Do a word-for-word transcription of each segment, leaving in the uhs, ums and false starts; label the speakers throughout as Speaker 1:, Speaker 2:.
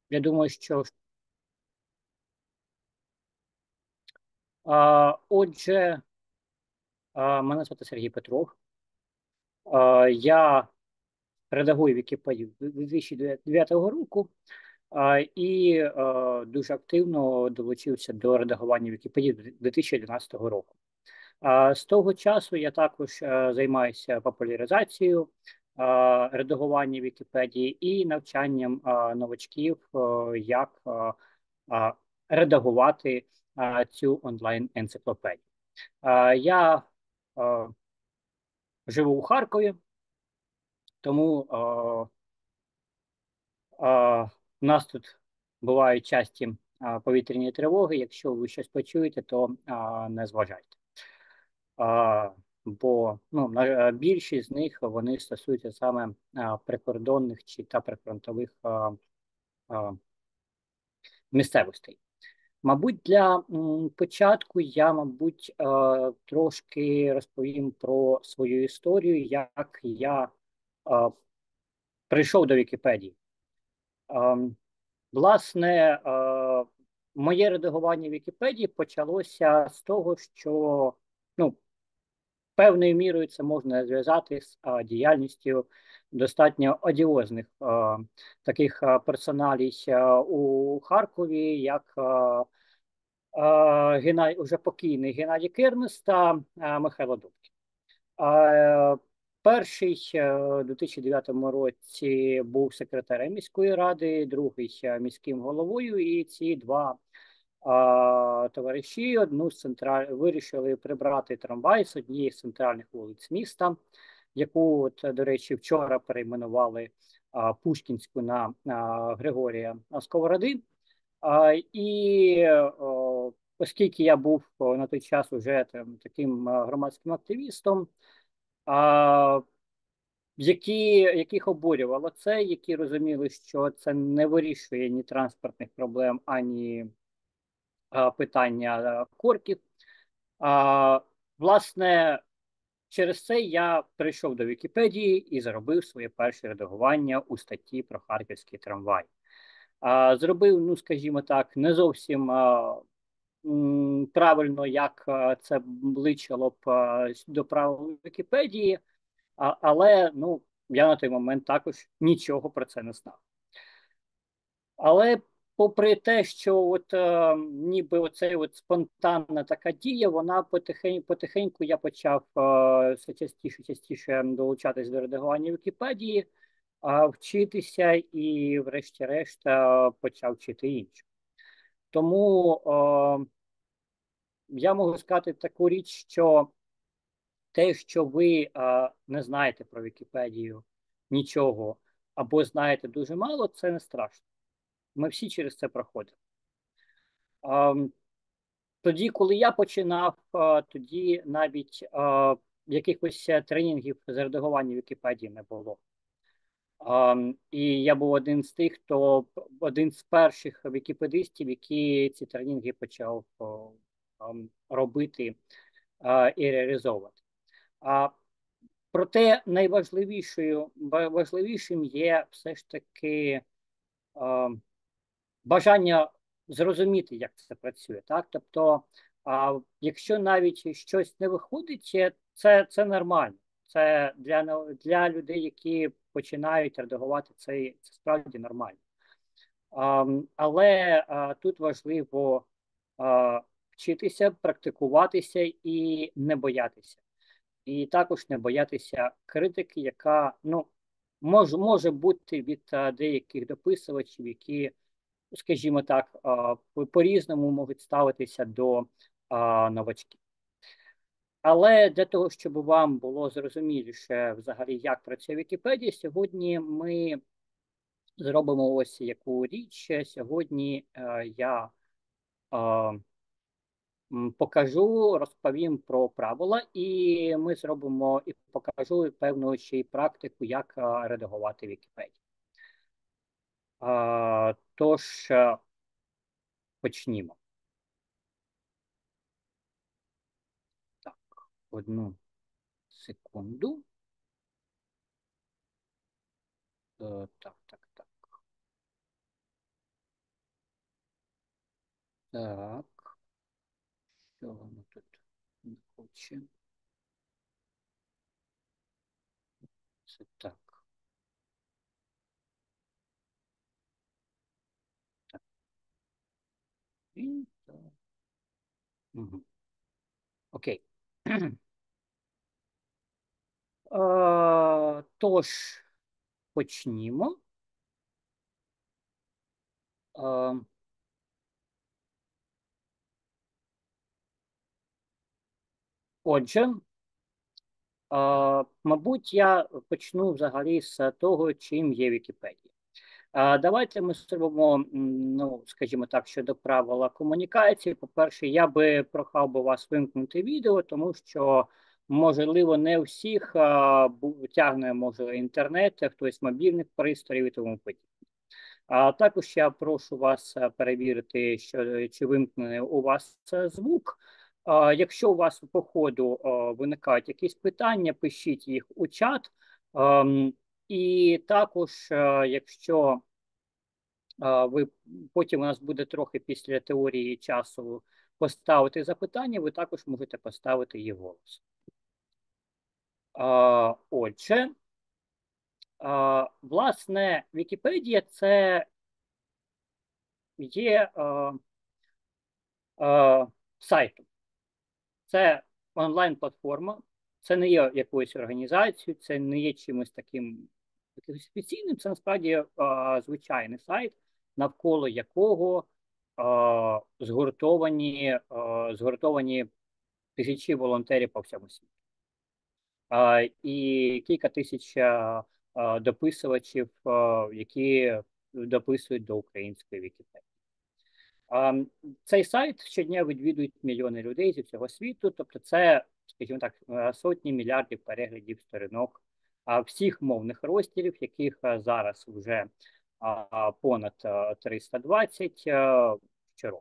Speaker 1: Я думаю, що а, отже, а, мене звати Сергій Петров. А, я редагую Вікіпедію з дві тисячі дев'ятого року а, і а, дуже активно долучився до редагування Вікіпедії з дві тисячі одинадцятого року. А, з того часу я також а, займаюся популяризацією а, редагування Вікіпедії і навчанням а, новачків, а, як а, а, редагувати а, цю онлайн-енциклопедію. А, Я а, живу у Харкові, тому а, а, у нас тут бувають часті а, повітряні тривоги. Якщо ви щось почуєте, то а, не зважайте. А, бо ну, на, більшість з них вони стосуються саме а, прикордонних чи та прифронтових а, а, місцевостей. Мабуть, для м, початку я, мабуть, е, трошки розповім про свою історію, як я е, прийшов до Вікіпедії. Ем, Власне, е, моє редагування Вікіпедії почалося з того, що ну, певною мірою це можна зв'язати з е, діяльністю достатньо одіозних е, таких е, персоналій е, у Харкові, як е, е, Геннадій, уже покійний Геннадій Кирнес та е, Михайло Добкін. Е, Перший е, у дві тисячі дев'ятому році був секретарем міської ради, другий е, міським головою, і ці два е, товариші одну з централь... вирішили прибрати трамвай з однієї з центральних вулиць міста, яку, от, до речі, вчора перейменували е, Пушкінську на, на Григорія Сковороди. А, І о, оскільки я був о, на той час уже там, таким а, громадським активістом, а, які, яких обурювало це, які розуміли, що це не вирішує ні транспортних проблем, ані а, питання а, корків. А, власне, через це я прийшов до Вікіпедії і зробив своє перше редагування у статті про харківський трамвай. А, зробив, ну скажімо так, не зовсім а, м, правильно, як а, це личило б а, до правил Вікіпедії, а, але ну, я на той момент також нічого про це не знав. Але попри те, що от е, ніби оцей от спонтанна така дія, вона потихень, потихеньку я почав е, все частіше частіше долучатись до редагування Вікіпедії, а вчитися і, врешті-решт, е, почав вчити інше. Тому е, я можу сказати таку річ, що те, що ви е, не знаєте про Вікіпедію нічого або знаєте дуже мало, це не страшно. Ми всі через це проходимо. Ем, Тоді, коли я починав, е, тоді навіть е, якихось е, тренінгів з редагування Вікіпедії не було. Ем, І я був один з тих, хто один з перших вікіпедистів, які ці тренінги почав о, ем, робити е, і реалізовувати. А проте найважливішою важливішим є все ж таки е, бажання зрозуміти, як це працює. Так? Тобто, а, якщо навіть щось не виходить, це, це нормально. Це для, для людей, які починають редагувати це, це справді нормально. А, але а, тут важливо а, вчитися, практикуватися і не боятися. І також не боятися критики, яка ну, може, може бути від а, деяких дописувачів, які, скажімо так, а, по- по-різному можуть ставитися до а, новачків. Але для того, щоб вам було зрозуміліше взагалі, як працює Вікіпедія, сьогодні ми зробимо ось яку річ. Сьогодні е, я е, м, покажу, розповім про правила, і ми зробимо і покажу певну ще й практику, як е, редагувати Вікіпедію. Е, Тож е, почнімо. Так, одну секунду. Е, Так, так, так. Так, що воно тут не хоче? Це так. Так. І так. Угу. Окей. Е, Тож, почнімо. Е, Отже, е, мабуть, я почну взагалі з того, чим є Вікіпедія. Е, Давайте ми зробимо, м, ну, скажімо так, щодо правила комунікації. По-перше, я би прохав би вас вимкнути відео, тому що, можливо, не у всіх е, бу- тягне, може, інтернет, хтось мобільних пристроїв і тому подібне. А також я прошу вас е, перевірити, що чи вимкнений у вас е, звук. А, Якщо у вас по ходу е, виникають якісь питання, пишіть їх у чат. Ем, І також, е, якщо е, ви потім у нас буде трохи після теорії часу поставити запитання, ви також можете поставити їх голос. Е, Отже, е, власне, Вікіпедія це є е, е, сайтом. Це онлайн-платформа, це не є якоюсь організацією, це не є чимось таким якимось офіційним, це насправді а, звичайний сайт, навколо якого а, згуртовані, а, згуртовані тисячі волонтерів по всьому світу. А, і кілька тисяч а, а, дописувачів, а, які дописують до української Вікіпедії. А, Цей сайт щодня відвідують мільйони людей зі всього світу, тобто це, скажімо так, е, сотні мільярдів переглядів сторінок а, всіх мовних розділів, яких а, зараз вже а, понад а, триста двадцять а, щороку.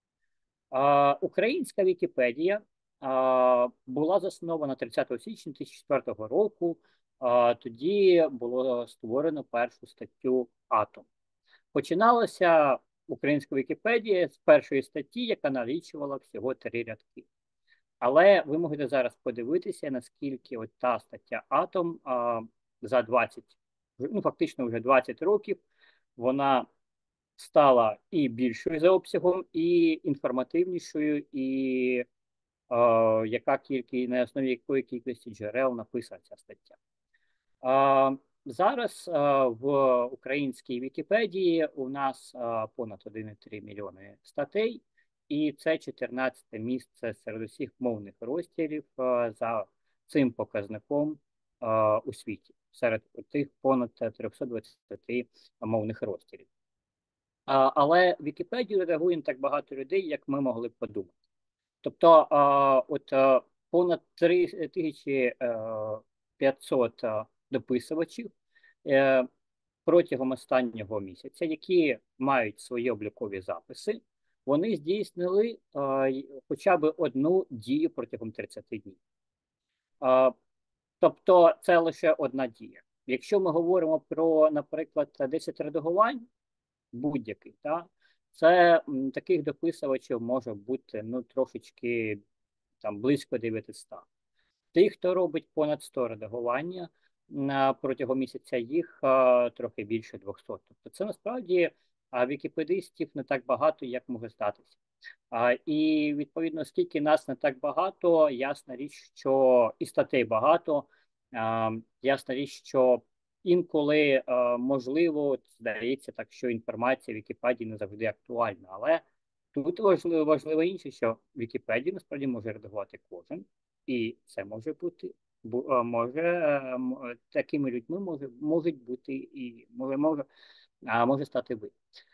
Speaker 1: А, Українська Вікіпедія а, була заснована тридцятого січня дві тисячі четвертого року. А, тоді було створено першу статтю Атом. Починалося українська Вікіпедія з першої статті, яка налічувала всього три рядки. Але ви можете зараз подивитися, наскільки от та стаття Атом а, за двадцять, ну фактично вже двадцять років, вона стала і більшою за обсягом, і інформативнішою, і а, яка кількість, на основі якої кількості джерел написана ця стаття. А, Зараз а, в українській Вікіпедії у нас а, понад один цілих три мільйони статей, і це чотирнадцяте місце серед усіх мовних розділів а, за цим показником а, у світі, серед тих понад триста двадцять мовних розділів. А, але Вікіпедію редагує не так багато людей, як ми могли б подумати. Тобто, а, от а, понад три тисячі п'ятсот дописувачів е, протягом останнього місяця, які мають свої облікові записи, вони здійснили а, хоча б одну дію протягом тридцяти днів. А, Тобто, це лише одна дія. Якщо ми говоримо про, наприклад, десять редагувань, будь-який, та, це м, таких дописувачів може бути ну, трошечки там близько дев'ятисот. Тих, хто робить понад сто редагування на протягом місяця, їх а, трохи більше двохсот. Тобто це насправді а, вікіпедистів не так багато, як може здатися. А, і відповідно, оскільки нас не так багато, ясна річ, що і статей багато, а, ясна річ, що інколи а, можливо, от, здається так, що інформація в Вікіпедії не завжди актуальна, але тут важливо, важливо інше, що Вікіпедію насправді може редагувати кожен, і це може бути бу- а, може е, м- такими людьми може можуть бути і може може, а, може стати ви.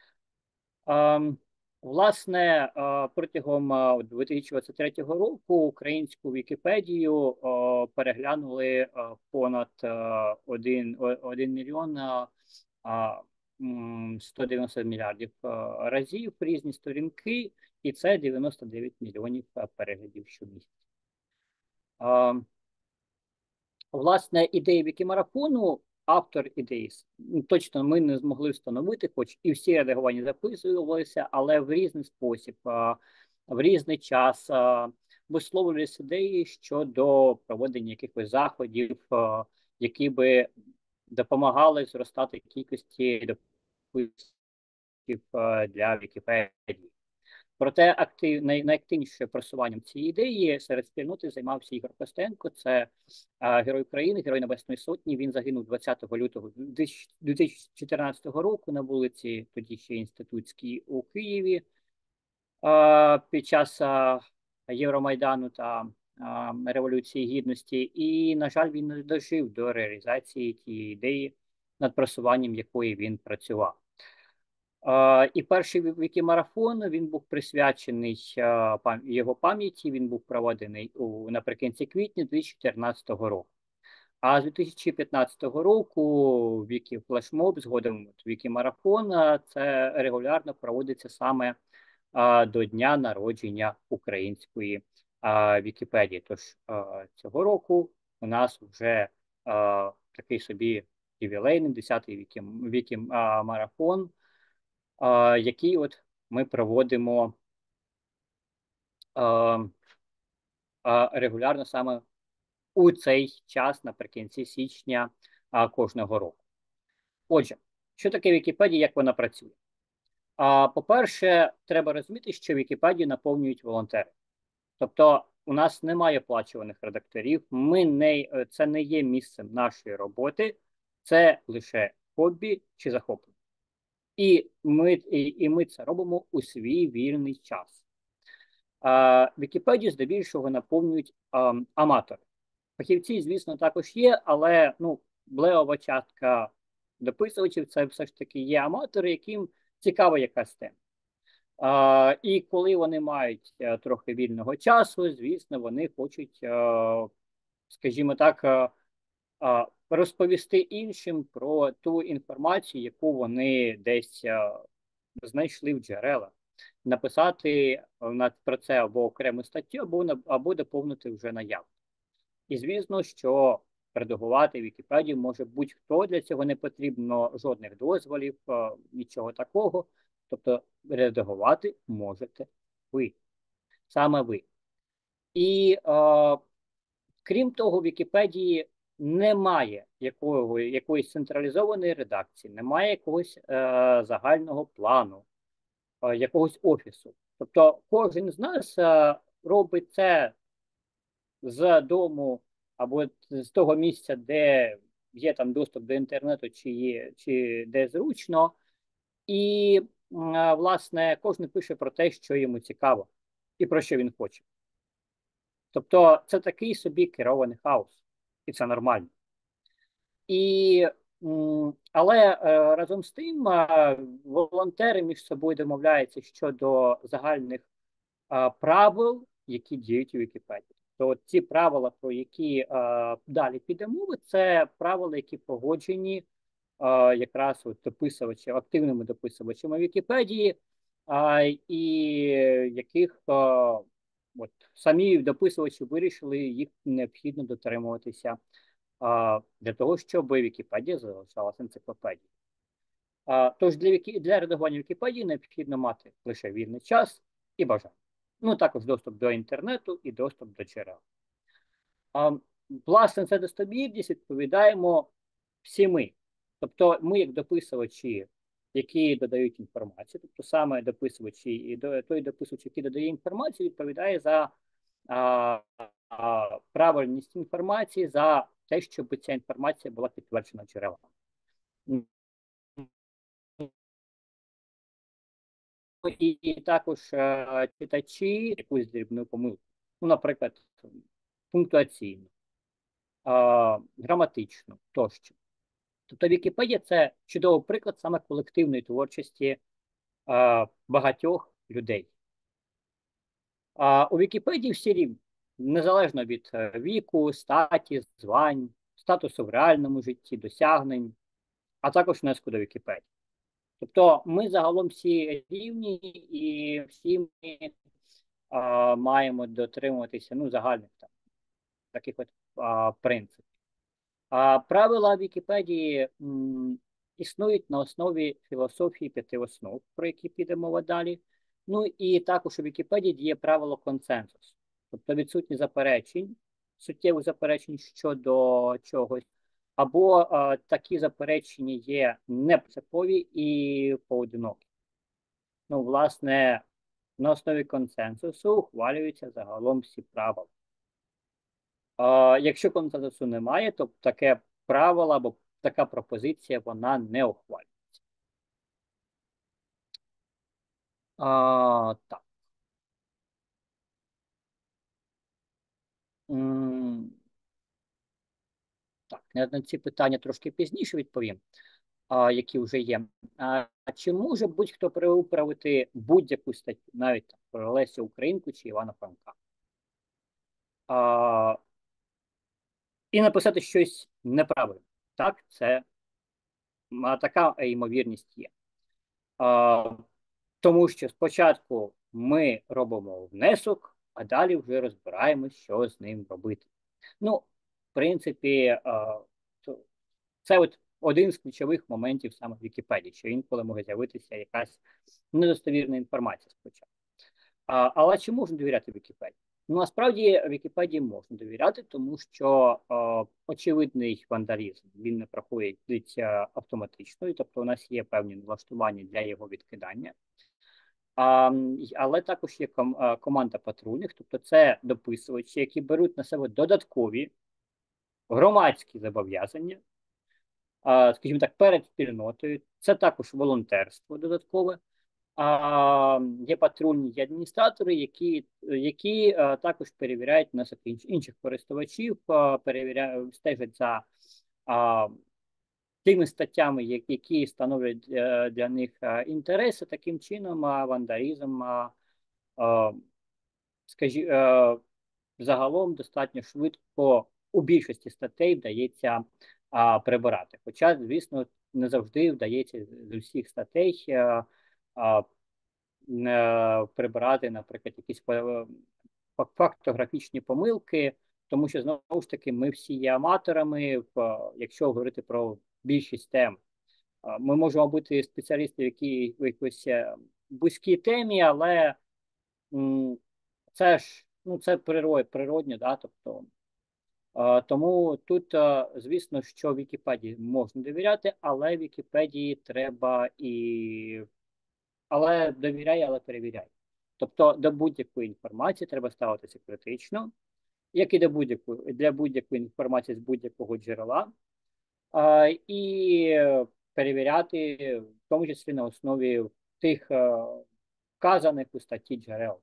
Speaker 1: Ем, Власне, е, протягом е, дві тисячі двадцять третього року українську Вікіпедію е, переглянули е, понад е, один, о- один мільйон е, а, м, сто дев'яносто мільярдів е, разів різні сторінки, і це дев'яносто дев'ять мільйонів е, переглядів щомісяця. Е, Власне, ідея Вікімарафону автор ідеї. Ну, точно ми не змогли встановити, хоч і всі редагування записувалися, але в різний спосіб, в різний час висловлювалися ідеї щодо проведення якихось заходів, які би допомагали зростати кількості дописів для Вікіпедії. Проте актив, най, найактивніше просуванням цієї ідеї серед спільноти займався Ігор Костенко. Це а, герой України, герой Небесної Сотні. Він загинув двадцятого лютого дві тисячі чотирнадцятого року на вулиці, тоді ще Інститутській у Києві, а, під час а, Євромайдану та а, Революції Гідності. І, на жаль, він не дожив до реалізації тієї ідеї, над просуванням якої він працював. Uh, і перший вікімарафон він був присвячений uh, пам його пам'яті. Він був проведений у наприкінці квітня дві тисячі чотирнадцятого року. А з дві тисячі п'ятнадцятого року вікі флешмоб, згодом вікімарафон, це регулярно проводиться саме uh, до дня народження української uh, Вікіпедії. Тож uh, цього року у нас вже uh, такий собі ювілейний десятий вікім, вікімарафон, Uh, який от ми проводимо uh, uh, регулярно саме у цей час наприкінці січня uh, кожного року. Отже, що таке Вікіпедія, як вона працює? Uh, по-перше, треба розуміти, що Вікіпедію наповнюють волонтери. Тобто у нас немає оплачуваних редакторів, ми не, це не є місцем нашої роботи, це лише хобі чи захоплення. І ми, і, і ми це робимо у свій вільний час. А, Вікіпедію здебільшого наповнюють а, аматори. Фахівці, звісно, також є, але ну, блеова частка дописувачів це все ж таки є аматори, яким цікава якась тема. А, і коли вони мають а, трохи вільного часу, звісно, вони хочуть, а, скажімо так, а, а, розповісти іншим про ту інформацію, яку вони десь а, знайшли в джерелах, написати про це або окрему статтю, або, або доповнити вже наяву. І звісно, що редагувати Вікіпедію може будь-хто, для цього не потрібно жодних дозволів, нічого такого. Тобто редагувати можете ви, саме ви. І е, крім того, в Вікіпедії немає якого, якоїсь централізованої редакції, немає якогось е, загального плану, е, якогось офісу. Тобто кожен з нас е, робить це з дому або з того місця, де є там доступ до інтернету, чи є, чи де зручно. І, е, власне, кожен пише про те, що йому цікаво і про що він хоче. Тобто це такий собі керований хаос. І це нормально. І, але е, разом з тим е, волонтери між собою домовляються щодо загальних е, правил, які діють у Вікіпедії. То ці правила, про які е, далі піде мова, це правила, які погоджені е, якраз от дописувачами, активними дописувачами Вікіпедії, е, і яких е, от, самі дописувачі вирішили, їх необхідно дотримуватися для того, щоб Вікіпедія залишалася енциклопедією. Тож для, для редагування Вікіпедії необхідно мати лише вільний час і бажання. Ну, також доступ до інтернету і доступ до джерел. Власне, це достовірність відповідаємо всі ми. Тобто ми, як дописувачі, які додають інформацію, тобто саме дописувачі і той дописувач, який додає інформацію, відповідає за а, а, правильність інформації, за те, щоб ця інформація була підтверджена джерелами. І, і також а, читачі якусь дрібну помилку. Ну, наприклад, пунктуаційну, а, граматичну тощо. Тобто Вікіпедія – це чудовий приклад саме колективної творчості а, багатьох людей. А у Вікіпедії всі рівні, незалежно від віку, статі, звань, статусу в реальному житті, досягнень, а також внеску до Вікіпедії. Тобто ми загалом всі рівні і всі ми а, маємо дотримуватися ну, загальних там, таких от а, принципів. А правила Вікіпедії м, існують на основі філософії п'яти основ, про які піде мова далі. Ну і також у Вікіпедії діє правило консенсусу, тобто відсутні заперечень, суттєвих заперечень щодо чогось, або а, такі заперечення є непринципові і поодинокі. Ну, власне, на основі консенсусу ухвалюються загалом всі правила. А, якщо консенсусу немає, то таке правило або така пропозиція вона не ухвалюється. А, так. М, так, на на ці питання трошки пізніше відповім, а, які вже є. А, чи може будь-хто переуправити будь-яку статтю, навіть там, про Лесю Українку чи Івана Франка? А, і написати щось неправильне? Так, це а, така ймовірність є. А, тому що спочатку ми робимо внесок, а далі вже розбираємось, що з ним робити. Ну, в принципі, а, це от один з ключових моментів саме в Вікіпедії, що інколи може з'явитися якась недостовірна інформація спочатку. А, але чи можна довіряти Вікіпедії? Ну, насправді Вікіпедії можна довіряти, тому що е, очевидний вандалізм він не проходить е, автоматично, і тобто у нас є певні налаштування для його відкидання. А, але також є ком, е, команда патрульних, тобто це дописувачі, які беруть на себе додаткові громадські зобов'язання, е, скажімо так, перед спільнотою. Це також волонтерство додаткове. А є патрульні є адміністратори, які які а, також перевіряють нас інш, інших користувачів, а, перевіряють, стежать за а, тими статтями, які становлять для, для них а, інтереси. Таким чином, а, вандалізм, а, а, скажі, а, загалом достатньо швидко у більшості статей вдається а, прибирати. Хоча, звісно, не завжди вдається з усіх статей а, а, не прибирати, наприклад, якісь е, фактографічні помилки, тому що знову ж таки ми всі є аматорами, в, якщо говорити про більшість тем. Ми можемо бути спеціалісти в якій в якійсь вузькій темі, але м, це ж ну це природ, природньо, да, тобто. А, тому тут, а, звісно, що Вікіпедії можна довіряти, але Вікіпедії треба і але довіряй, але перевіряй. Тобто до будь-якої інформації треба ставитися критично, як і до будь-якої для будь-якої інформації з будь-якого джерела, а, і перевіряти, в тому числі на основі тих а, вказаних у статті джерел.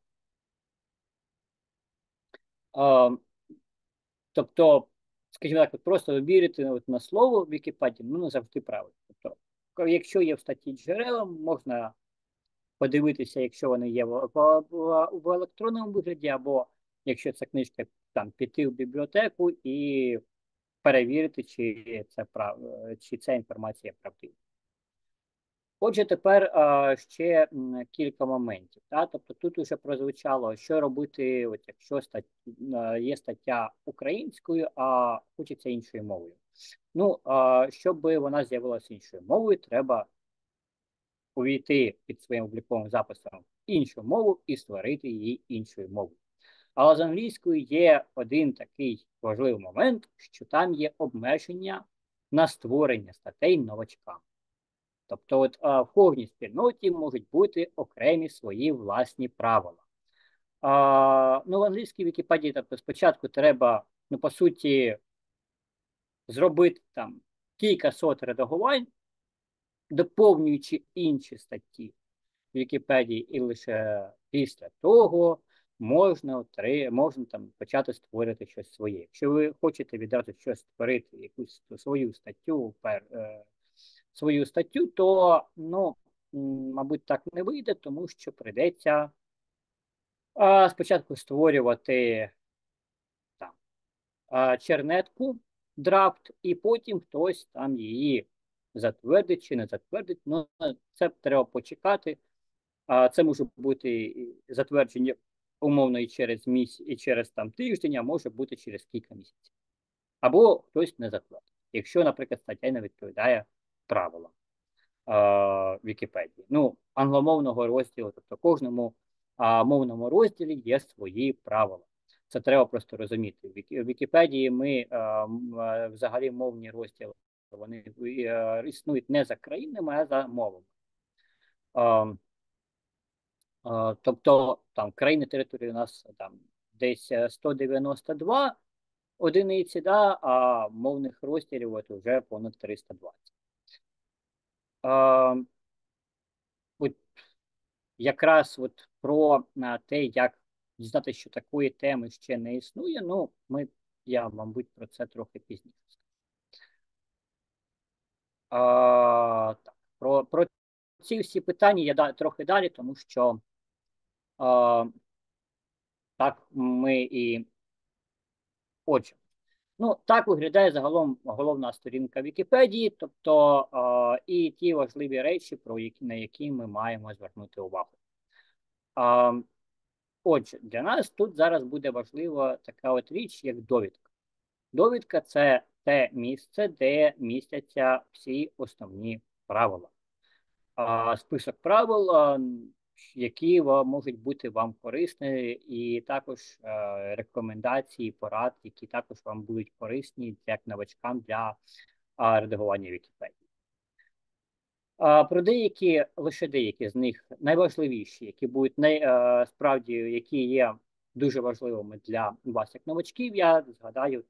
Speaker 1: А, тобто, скажімо так, просто вірити от на слово в Вікіпедії, ну не завжди правильно. Тобто, якщо є в статті джерела, можна подивитися, якщо вони є в, в, в електронному вигляді, або якщо ця книжка, там піти в бібліотеку і перевірити, чи це прав, чи ця інформація правдива. Отже, тепер а, ще м, кілька моментів. Та? Тобто тут вже прозвучало, що робити, от якщо стать, є стаття українською, а хочеться іншою мовою. Ну, а, щоб вона з'явилася іншою мовою, треба увійти під своїм обліковим записом іншу мову і створити її іншою мовою. Але з англійською є один такий важливий момент, що там є обмеження на створення статей новачкам. Тобто от, а, в кожній спільноті можуть бути окремі свої власні правила. А, ну, в англійській Вікіпедії, тобто спочатку треба, ну, по суті, зробити там кілька сот редагувань, доповнюючи інші статті в Вікіпедії, і лише після того можна отри... можна там почати створити щось своє. Якщо ви хочете відразу щось створити, якусь свою статтю, пер... е... свою статтю, то ну, мабуть, так не вийде, тому що прийдеться а, спочатку створювати там а, чернетку, драфт, і потім хтось там її затвердить чи не затвердить. Ну, це треба почекати. А це може бути затвердження умовно і через місяць, і через там тиждень, а може бути через кілька місяців. Або хтось не затвердить. якщо, наприклад, стаття не відповідає правилам е, Вікіпедії. Ну, англомовного розділу, тобто кожному е, мовному розділі є свої правила. Це треба просто розуміти. В Вікіпедії ми е, е, взагалі мовні розділи вони е, існують не за країнами, а за мовами. Е, е, тобто там країни території у нас там десь сто дев'яносто два одиниці, да, а мовних розділів от вже понад триста двадцять. Е, от якраз от про а, те, як дізнати, що такої теми ще не існує, ну, ми, я, мабуть, про це трохи пізніше скажу. А, так, про, про ці всі питання я да, трохи далі, тому що а, так ми і отже. Ну, так виглядає загалом головна сторінка Вікіпедії, тобто а, і ті важливі речі, про які, на які ми маємо звернути увагу. А, отже, для нас тут зараз буде важлива така от річ, як довідка. Довідка це те місце, де містяться всі основні правила. А, список правил, а, які можуть бути вам корисні, і також е, рекомендації, порад, які також вам будуть корисні як новачкам для а, редагування Вікіпедії. А, про деякі, лише деякі з них найважливіші, які будуть най, е, справді, які є дуже важливими для вас як новачків, я згадаю.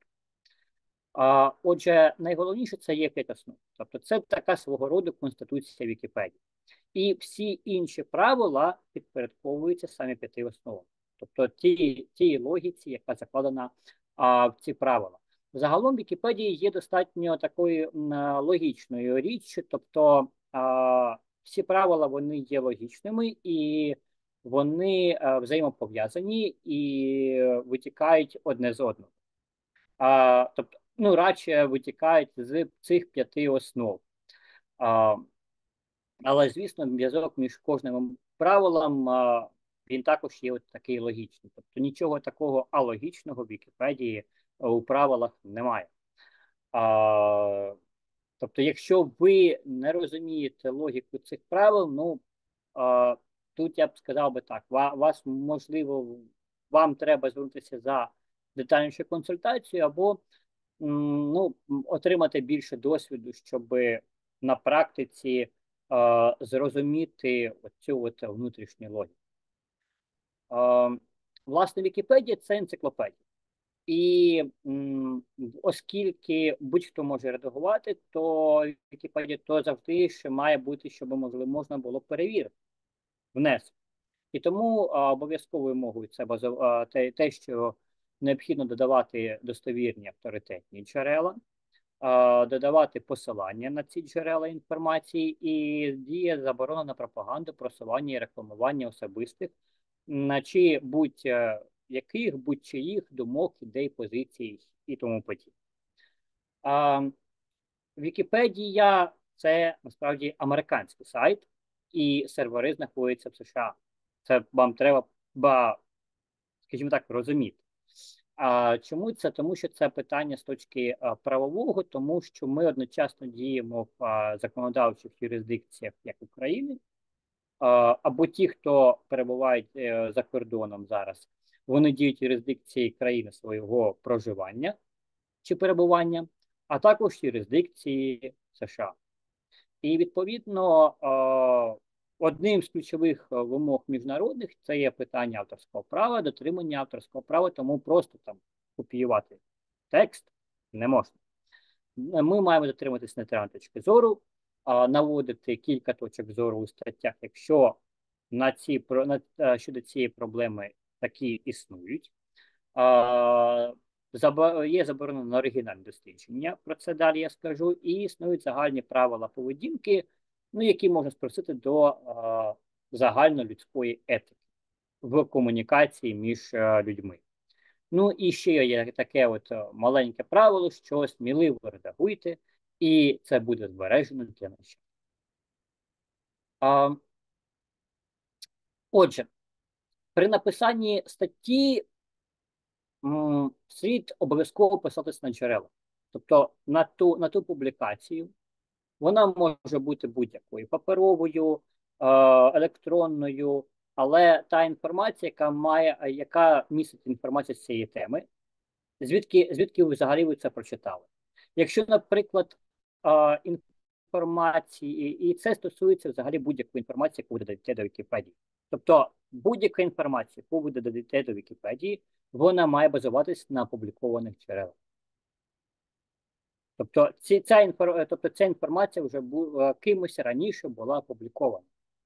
Speaker 1: А, отже, найголовніше це є п'ять основ. Тобто це така свого роду конституція Вікіпедії. І всі інші правила підпорядковуються саме п'яти основам. Тобто ті, тій логіці, яка закладена а, в ці правила. Загалом в Вікіпедії є достатньо такою м, логічною річчю, тобто а, всі правила вони є логічними і вони а, взаємопов'язані і витікають одне з одного. А, тобто, ну, радше витікають з цих п'яти основ. А, але, звісно, зв'язок між кожним правилом а, він також є от такий логічний. Тобто нічого такого алогічного в Вікіпедії а, у правилах немає. А, тобто, якщо ви не розумієте логіку цих правил, ну а, тут я б сказав би так: вас можливо, вам треба звернутися за детальнішою консультацією або ну, отримати більше досвіду, щоб на практиці е, зрозуміти цю от внутрішню логіку. Е, власне, Вікіпедія це енциклопедія. І м, оскільки будь-хто може редагувати, то Вікіпедія то завжди ще має бути, щоб можливо можна було перевірити внесок. І тому а, обов'язковою вимогою це базов... а, те, те, що необхідно додавати достовірні авторитетні джерела, а, додавати посилання на ці джерела інформації, і діє заборона на пропаганду, просування і рекламування особистих, на чи будь-яких, будь-чиїх думок, ідей, позицій і тому подібне. Вікіпедія це насправді американський сайт, і сервери знаходяться в США. Це вам треба, ба, скажімо так, розуміти. А чому це? Тому що це питання з точки а, правового, тому що ми одночасно діємо в а, законодавчих юрисдикціях як України, а, або ті, хто перебувають е, за кордоном зараз, вони діють в юрисдикції країни свого проживання чи перебування, а також юрисдикції США. І відповідно одним з ключових вимог міжнародних це є питання авторського права, дотримання авторського права, тому просто там копіювати текст не можна. Ми маємо дотриматися нейтральної точки зору, наводити кілька точок зору у статтях, якщо на ці, на, щодо цієї проблеми такі існують. Є заборонено на оригінальне дослідження, про це далі я скажу, і існують загальні правила поведінки, ну, які можна спросити до а, загальнолюдської етики в комунікації між а, людьми. Ну і ще є таке от маленьке правило, що сміливо редагуйте, і це буде збережено для нас. А, отже, при написанні статті м, слід обов'язково писатись на джерела. Тобто на ту, на ту публікацію вона може бути будь-якою паперовою, е, електронною, але та інформація, яка має, яка містить інформацію з цієї теми, звідки, звідки ви взагалі ви це прочитали. Якщо, наприклад, е, інформації, і це стосується взагалі будь-якої інформації, яку ви додаєте до Вікіпедії. Тобто будь-яка інформація, яку ви додаєте до Вікіпедії, вона має базуватись на опублікованих джерелах. Тобто, ці, ця, інфор... тобто ця інформація вже була кимось раніше була опублікована.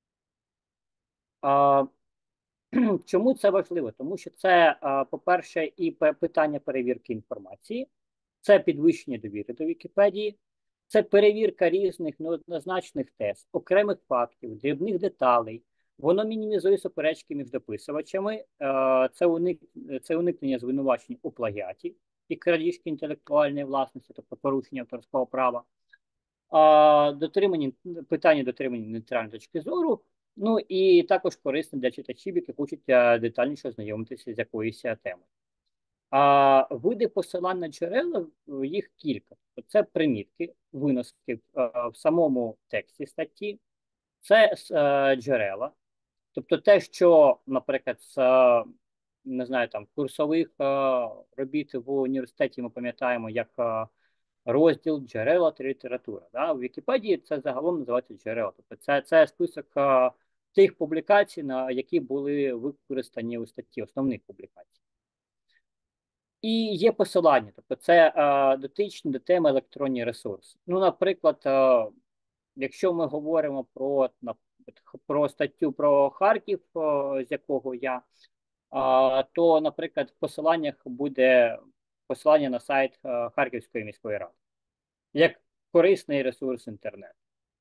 Speaker 1: А, чому це важливо? Тому що це, а, по-перше, і питання перевірки інформації, це підвищення довіри до Вікіпедії, це перевірка різних неоднозначних тез, окремих фактів, дрібних деталей. Воно мінімізує суперечки між дописувачами, а, це, уник... це уникнення звинувачень у плагіаті і крадіжки інтелектуальної власності, тобто порушення авторського права. А, дотримання, питання дотримання нейтральної точки зору, ну і також корисно для читачів, які хочуть а, детальніше ознайомитися з якоюсь темою. А види посилань на джерела, їх кілька. Це примітки, виноски а, в самому тексті статті, це а, джерела. Тобто те, що, наприклад, з, не знаю, там, курсових а, робіт в університеті ми пам'ятаємо, як а, розділ джерела та література. Да? В Вікіпедії це загалом називається джерела. Тобто це, це список а, тих публікацій, на які були використані у статті, основних публікацій. І є посилання, тобто це а, дотичні до теми електронні ресурси. Ну, наприклад, а, якщо ми говоримо про, на, про статтю про Харків, а, з якого я, а, то, наприклад, в посиланнях буде посилання на сайт а, Харківської міської ради, як корисний ресурс інтернету.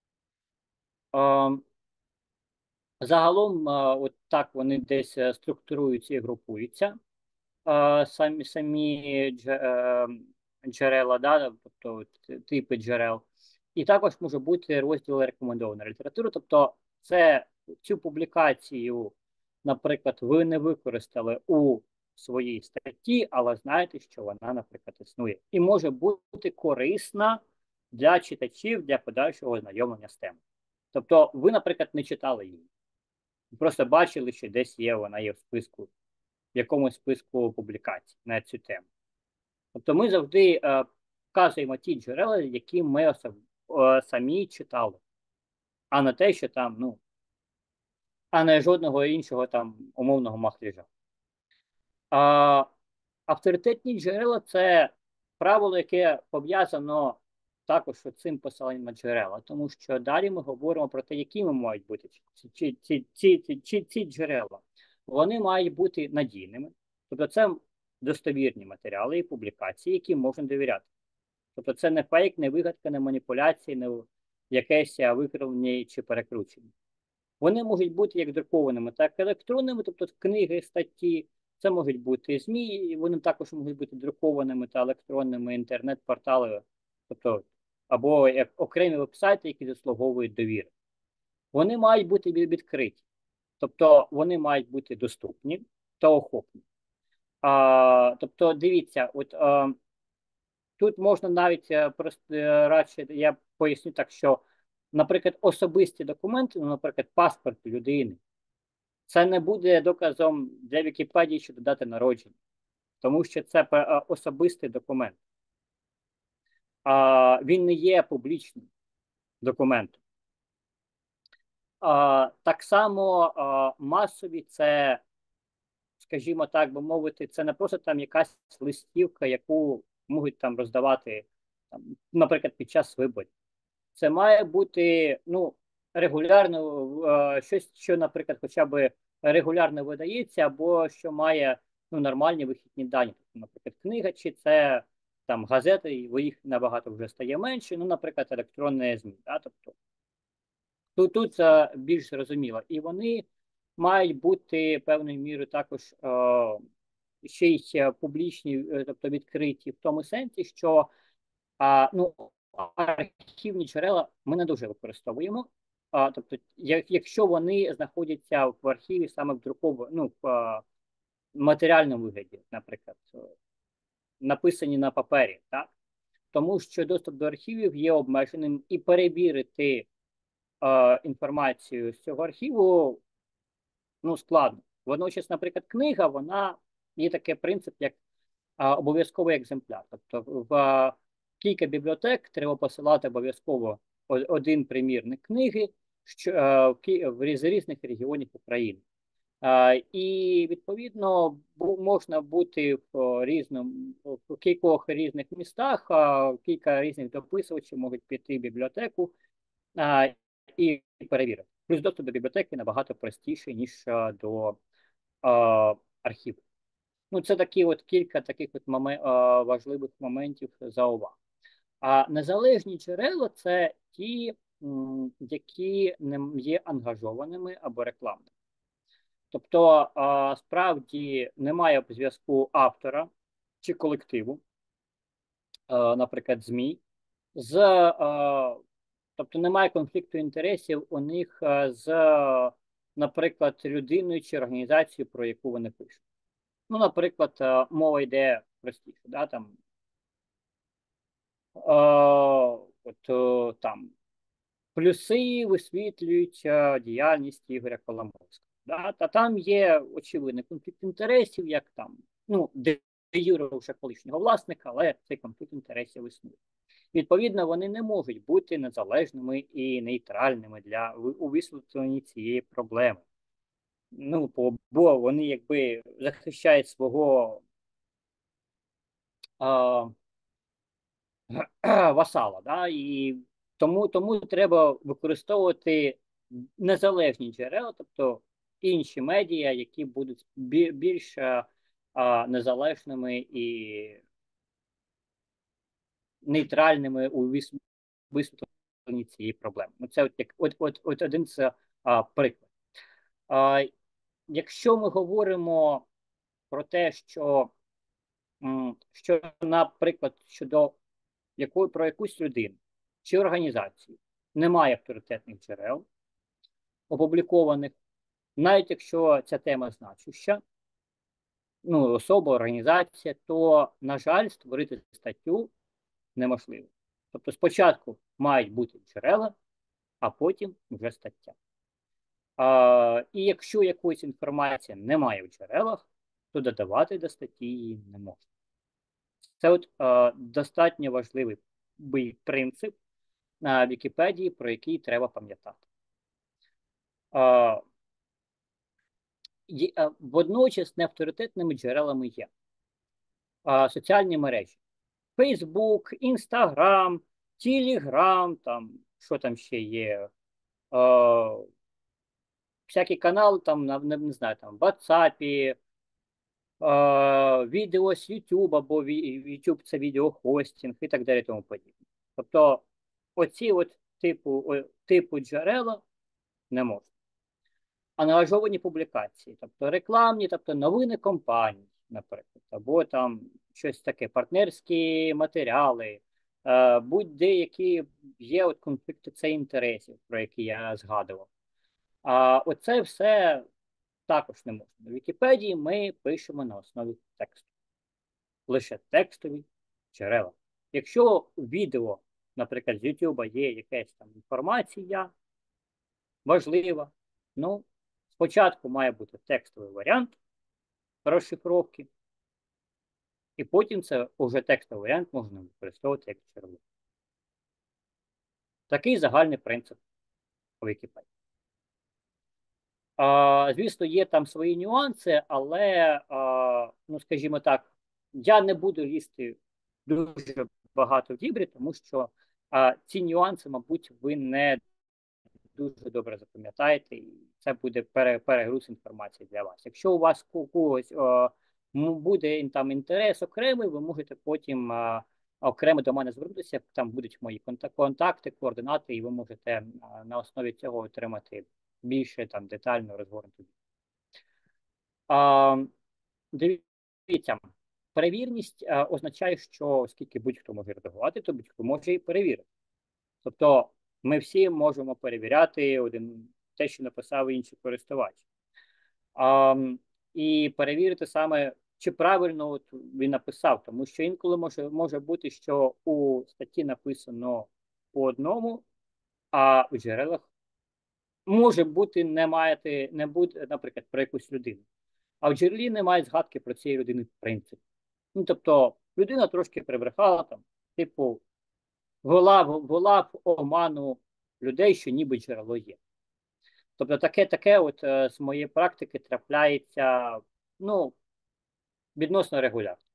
Speaker 1: Загалом, от так вони десь структуруються і групуються, самі самі джерела, да, тобто типи джерел. І також може бути розділ рекомендованої літератури, тобто це цю публікацію, наприклад, ви не використали у своїй статті, але знаєте, що вона, наприклад, існує. І може бути корисна для читачів, для подальшого ознайомлення з темою. Тобто ви, наприклад, не читали її. Ви просто бачили, що десь є, вона є в списку, в якомусь списку публікацій на цю тему. Тобто ми завжди е, вказуємо ті джерела, які ми особ, е, самі читали, а не те, що там, ну, а не жодного іншого там умовного махляжа. А, авторитетні джерела – це правило, яке пов'язано також з цим посиланням на джерела, тому що далі ми говоримо про те, якими мають бути ці, ці, ці, ці, ці, ці джерела. Вони мають бути надійними, тобто це достовірні матеріали і публікації, які можна довіряти. Тобто це не фейк, не вигадка, не маніпуляції, не якесь викривлення чи перекручення. Вони можуть бути як друкованими, так і електронними, тобто книги, статті. Це можуть бути ЗМІ, вони також можуть бути друкованими та електронними, інтернет-портали, тобто або як окремі веб-сайти, які заслуговують довіри. Вони мають бути відкриті, тобто вони мають бути доступні та охопні. А, тобто, дивіться, от а, тут можна навіть просто радше, я поясню так, що, наприклад, особисті документи, ну, наприклад, паспорт людини, це не буде доказом для Вікіпедії щодо дати народження, тому що це особистий документ. А, він не є публічним документом. А, так само а, масові це, скажімо так би мовити, це не просто там якась листівка, яку можуть там роздавати, там, наприклад, під час виборів. Це має бути, ну, регулярно, а, щось, що, наприклад, хоча б регулярно видається, або що має, ну, нормальні вихідні дані. Тобто, наприклад, книга, чи це там газети, їх набагато вже стає менше, ну, наприклад, електронне ЗМІ. Да? Тобто, тут, тут це більш зрозуміло. І вони мають бути певною мірою також е, ще й публічні, тобто відкриті в тому сенсі, що а, ну, архівні джерела ми не дуже використовуємо. А, тобто, як, якщо вони знаходяться в архіві саме в друкованому, ну, в а, матеріальному вигляді, наприклад, написані на папері, так? тому що доступ до архівів є обмеженим, і перевірити е, інформацію з цього архіву ну, складно. Водночас, наприклад, книга, вона є такий принцип, як а, обов'язковий екземпляр. Тобто в а, кілька бібліотек треба посилати обов'язково один примірник книги що, а, в, кі- в різ- різних регіонів України. А, і відповідно бу- можна бути в різному в кількох різних містах, а, кілька різних дописувачів можуть піти в бібліотеку а, і перевірити. Плюс доступ до бібліотеки набагато простіший, ніж а, до а, архіву. Ну, це такі от кілька таких от моме- а, важливих моментів зауваг. А незалежні джерела це ті, м, які не є ангажованими або рекламними. Тобто, а, справді немає зв'язку автора чи колективу, а, наприклад, ЗМІ, з, а, тобто немає конфлікту інтересів у них а, з, наприклад, людиною чи організацією, про яку вони пишуть. Ну, наприклад, а, мова йде простіше, да, там, а, от, о, там плюси висвітлюють а, діяльність Ігоря Коломойського. Да? Та там є очевидний конфлікт інтересів, як там, ну, де юре вже колишнього власника, але цей конфлікт інтересів існує. Відповідно, вони не можуть бути незалежними і нейтральними для у висвітленні цієї проблеми. Ну, бо, бо вони якби захищають свого а, васала, да? І тому, тому треба використовувати незалежні джерела, тобто інші медіа, які будуть більш а, незалежними і нейтральними у висвітленні цієї проблеми. Ну, це от, як, от, от, от один з а, приклад. А, якщо ми говоримо про те, що, м, що наприклад, щодо якої, про якусь людину чи організацію немає авторитетних джерел, опублікованих, навіть якщо ця тема значуща, ну, особа, організація, то, на жаль, створити статтю неможливо. Тобто спочатку мають бути джерела, а потім вже стаття. А, і якщо якоїсь інформації немає в джерелах, то додавати до статті її не можна. Це от а, достатньо важливий принцип на Вікіпедії, про який треба пам'ятати. А, є, а, водночас неавторитетними джерелами є а, соціальні мережі. Facebook, Instagram, Telegram, там, що там ще є, а, всякі канали, там, не, не знаю, там, в WhatsApp, а, відео з YouTube, або YouTube це відеохостінг і так далі тому подібне. Тобто оці от типу, о, типу джерела не можна. Ангажовані публікації, тобто рекламні, тобто новини компаній, наприклад, або там щось таке, партнерські матеріали, е, будь-де які є от конфлікти це інтересів, про які я згадував. А оце все також не можна. В Вікіпедії ми пишемо на основі тексту. Лише текстові джерела. Якщо у відео, наприклад, з YouTube є якась там інформація важлива, ну, спочатку має бути текстовий варіант розшифровки, і потім це вже текстовий варіант можна використовувати як джерело. Такий загальний принцип у Вікіпедії. А, звісно, є там свої нюанси, але, а, ну, скажімо так, я не буду лізти дуже багато в дібрі, тому що а, ці нюанси, мабуть, ви не дуже добре запам'ятаєте, і це буде пере, перегруз інформації для вас. Якщо у вас у когось о, буде там інтерес окремий, ви можете потім а, окремо до мене звернутися, там будуть мої контакти, координати, і ви можете а, на основі цього отримати більше там детально розгорнуту. А, дивіться, перевірність а, означає, що оскільки будь-хто може редагувати, то будь-хто може і перевірити. Тобто ми всі можемо перевіряти один, те, що написав інший користувач. А, і перевірити саме, чи правильно от він написав, тому що інколи може, може бути, що у статті написано по одному, а у джерелах може бути не маєте, не бути, наприклад, про якусь людину. А в джерелі немає згадки про цієї людини в принципі. Ну, тобто, людина трошки прибрехала там, типу, ввела, ввела в оману людей, що ніби джерело є. Тобто, таке, таке от е, з моєї практики трапляється, ну, відносно регулярно.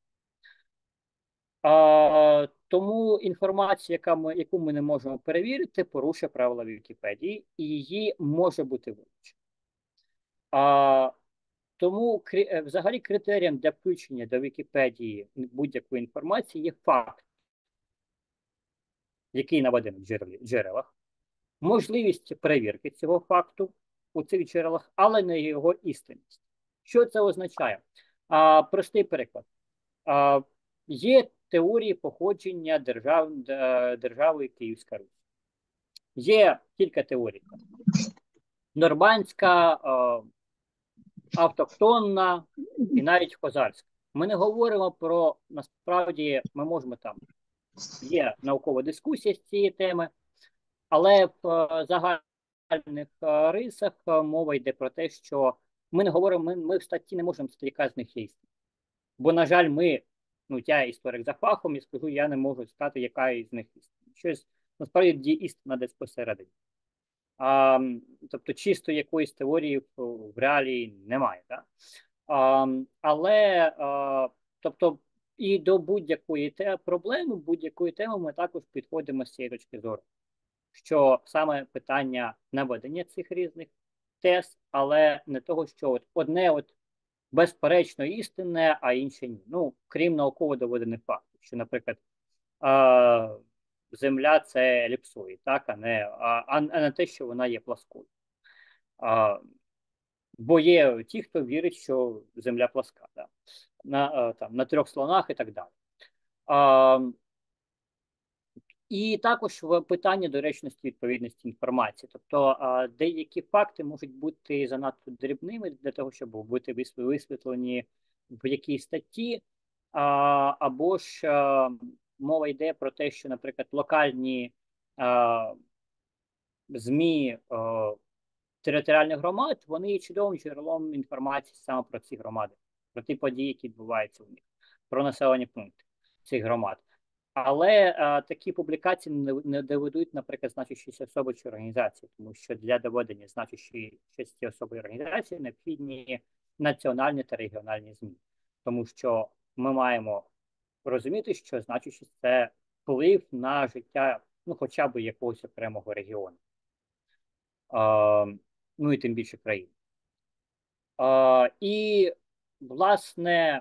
Speaker 1: А, тому інформація, яка ми, яку ми не можемо перевірити, порушує правила Вікіпедії, і її може бути вилучено. А, тому крі- взагалі критерієм для включення до Вікіпедії будь-якої інформації є факт, який наведений в джерелі- джерелах, можливість перевірки цього факту у цих джерелах, але не його істинність. Що це означає? А, простий приклад. А, є теорії походження держав, держави Київська Русь. Є кілька теорій. Нормандська, а, автохтонна і навіть козацька. Ми не говоримо про, насправді, ми можемо там, є наукова дискусія з цієї теми, але в е, загальних е, рисах е, мова йде про те, що ми не говоримо, ми, ми в статті не можемо сказати, яка з них є істина. Бо, на жаль, ми, ну, я історик за фахом, і скажу, я не можу сказати, яка із них істина. Щось, насправді, істина десь посередині. А, тобто, чисто якоїсь теорії в, в реалії немає. Да? А, але, а, тобто, і до будь-якої те проблеми, будь-якої теми ми також підходимо з цієї точки зору. Що саме питання наведення цих різних тез, але не того, що от одне от безперечно істинне, а інше ні. Ну, крім науково доведених фактів, що, наприклад, а, Земля це еліпсоїд, так, а не, а, а не те, що вона є пласкою. А, бо є ті, хто вірить, що Земля пласка, да, на, а, там, на трьох слонах і так далі. А, І також в питання доречності відповідності інформації. Тобто а, деякі факти можуть бути занадто дрібними для того, щоб бути висвітлені в якійсь статті, а, або ж а, мова йде про те, що, наприклад, локальні а, ЗМІ а, територіальних громад, вони є чудовим джерелом інформації саме про ці громади, про ті події, які відбуваються у них, про населені пункти цих громад. Але а, такі публікації не, не доведуть, наприклад, значущість особи чи організації, тому що для доведення значущості особи і організації необхідні національні та регіональні ЗМІ. Тому що ми маємо розуміти, що значущість – це вплив на життя, ну, хоча б якогось окремого регіону. А, ну і тим більше країн. А, і, власне,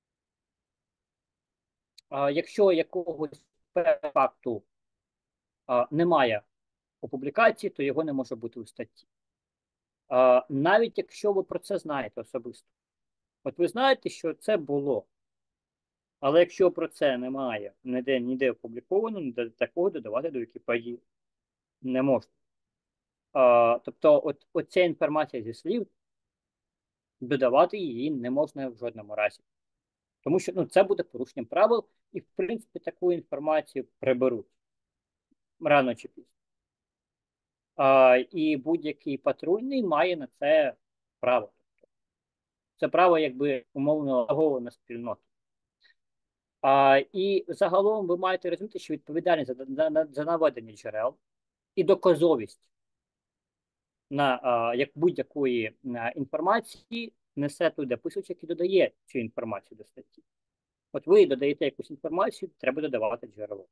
Speaker 1: а, якщо якогось факту а, немає у публікації, то його не може бути у статті. А, навіть якщо ви про це знаєте особисто. От ви знаєте, що це було. Але якщо про це немає ніде, ніде опубліковано, ніде такого додавати до Вікіпедії не можна. А, тобто, от, оця інформація зі слів, додавати її не можна в жодному разі. Тому що ну, це буде порушенням правил, і, в принципі, таку інформацію приберуть рано чи пізно. А, і будь-який патрульний має на це право. Це право, якби умовно заголовлено спільноту. А, і загалом ви маєте розуміти, що відповідальність за, за, за наведення джерел і доказовість на а, як будь-якої інформації несе той дописувач, який додає цю інформацію до статті. От ви додаєте якусь інформацію, треба додавати джерело.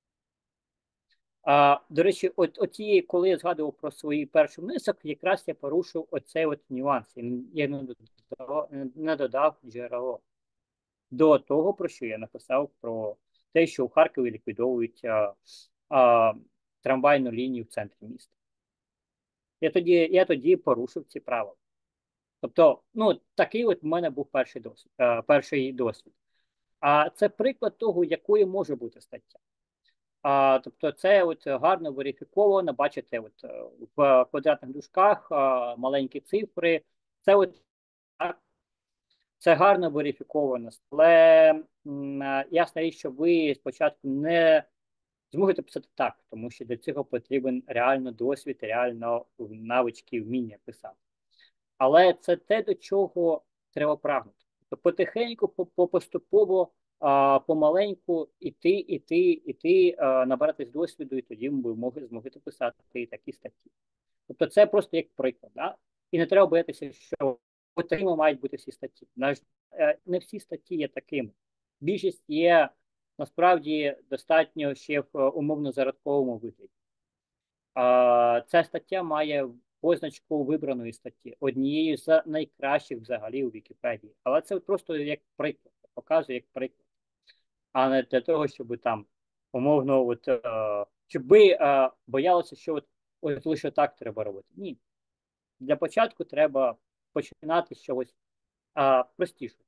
Speaker 1: А, до речі, от, оті, коли я згадував про свій перший внесок, якраз я порушив оцей от нюанс. Я не додав, не додав джерело до того, про що я написав про те, що у Харкові ліквідовують а, а, трамвайну лінію в центрі міста. Я тоді, я тоді порушив ці правила. Тобто, ну, такий от в мене був перший досвід. А, перший досвід. А це приклад того, якою може бути стаття. А, тобто це от гарно верифіковано, бачите, от в квадратних дужках а, маленькі цифри. Це от так, Це гарно верифіковано, але м, е, ясна річ, що ви спочатку не зможете писати так, тому що для цього потрібен реально досвід, реально навички, вміння писати. Але це те, до чого треба прагнути. Тобто потихеньку, поступово, помаленьку іти, іти, іти, набиратись досвіду, і тоді ви зможете писати такі статті. Тобто це просто як приклад. Да? І не треба боятися, що такими мають бути всі статті. Не всі статті є такими. Більшість є насправді достатньо ще в умовно-зародковому вигляді. Ця стаття має позначку вибраної статті, однією з найкращих взагалі у Вікіпедії. Але це просто як приклад, показує як приклад, а не для того, щоб там умовно, от, е, щоб ви е, боялися, що от, от лише так треба робити. Ні. Для початку треба починати з чогось е, простішого.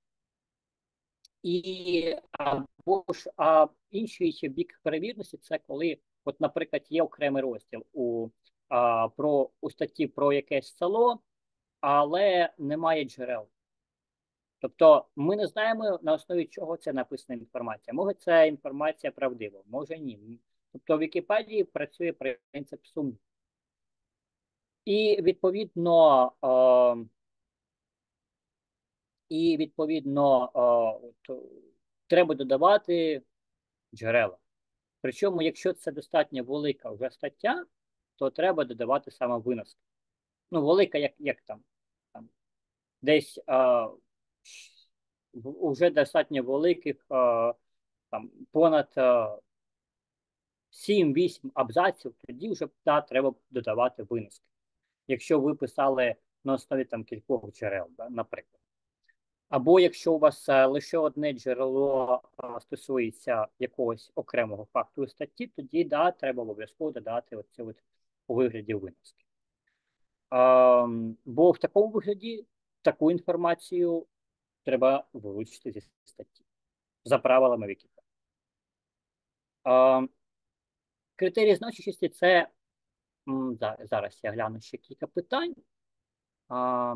Speaker 1: І або ж а, інший бік перевірності це коли, от, наприклад, є окремий розділ у а, про у статті про якесь село, але немає джерел. Тобто ми не знаємо, на основі чого це написана інформація. Може, це інформація правдива, може ні. Тобто в Вікіпедії працює принцип сумніву. І відповідно, е, і відповідно е, от, треба додавати джерела. Причому, якщо це достатньо велика вже стаття, то треба додавати саме виноски. Ну, велика, як як там, там десь а, вже достатньо великих а, там, понад сім-вісім абзаців, тоді вже да, треба додавати виноски. Якщо ви писали на основі там кількох джерел, да, наприклад. Або якщо у вас а, лише одне джерело а, стосується якогось окремого факту статті, тоді да, треба обов'язково додати оце от у вигляді виноски. А, бо в такому вигляді таку інформацію треба вилучити зі статті за правилами Вікіпедії. Критерії значущості це м, зараз я гляну ще кілька питань. А,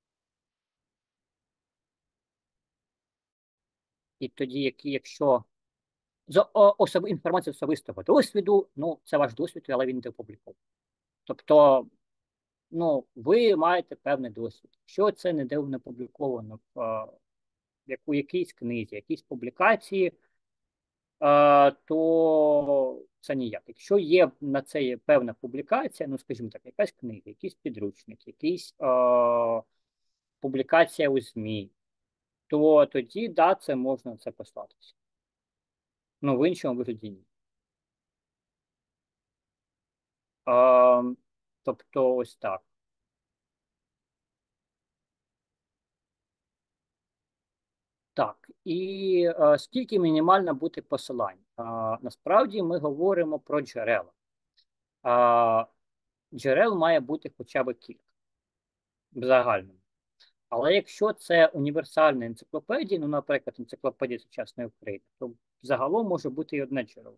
Speaker 1: і тоді, якщо за особ... інформація особистого досвіду, ну, це ваш досвід, але він не опублікований. Тобто, ну, ви маєте певний досвід. Що це не де не опубліковано в, в в якійсь книзі, якійсь публікації, а, то це ніяк. Якщо є на це є певна публікація, ну, скажімо так, якась книга, якийсь підручник, якийсь а, публікація у ЗМІ, то тоді, да, це можна це послатися. Ну, в іншому вигляді ні. А, тобто, ось так. Так, і а, скільки мінімально бути посилань? А, насправді ми говоримо про джерела. А, джерел має бути хоча б кілька в загальному. Але якщо це універсальна енциклопедія, ну, наприклад, енциклопедія сучасної України, то загалом може бути і одне джерело.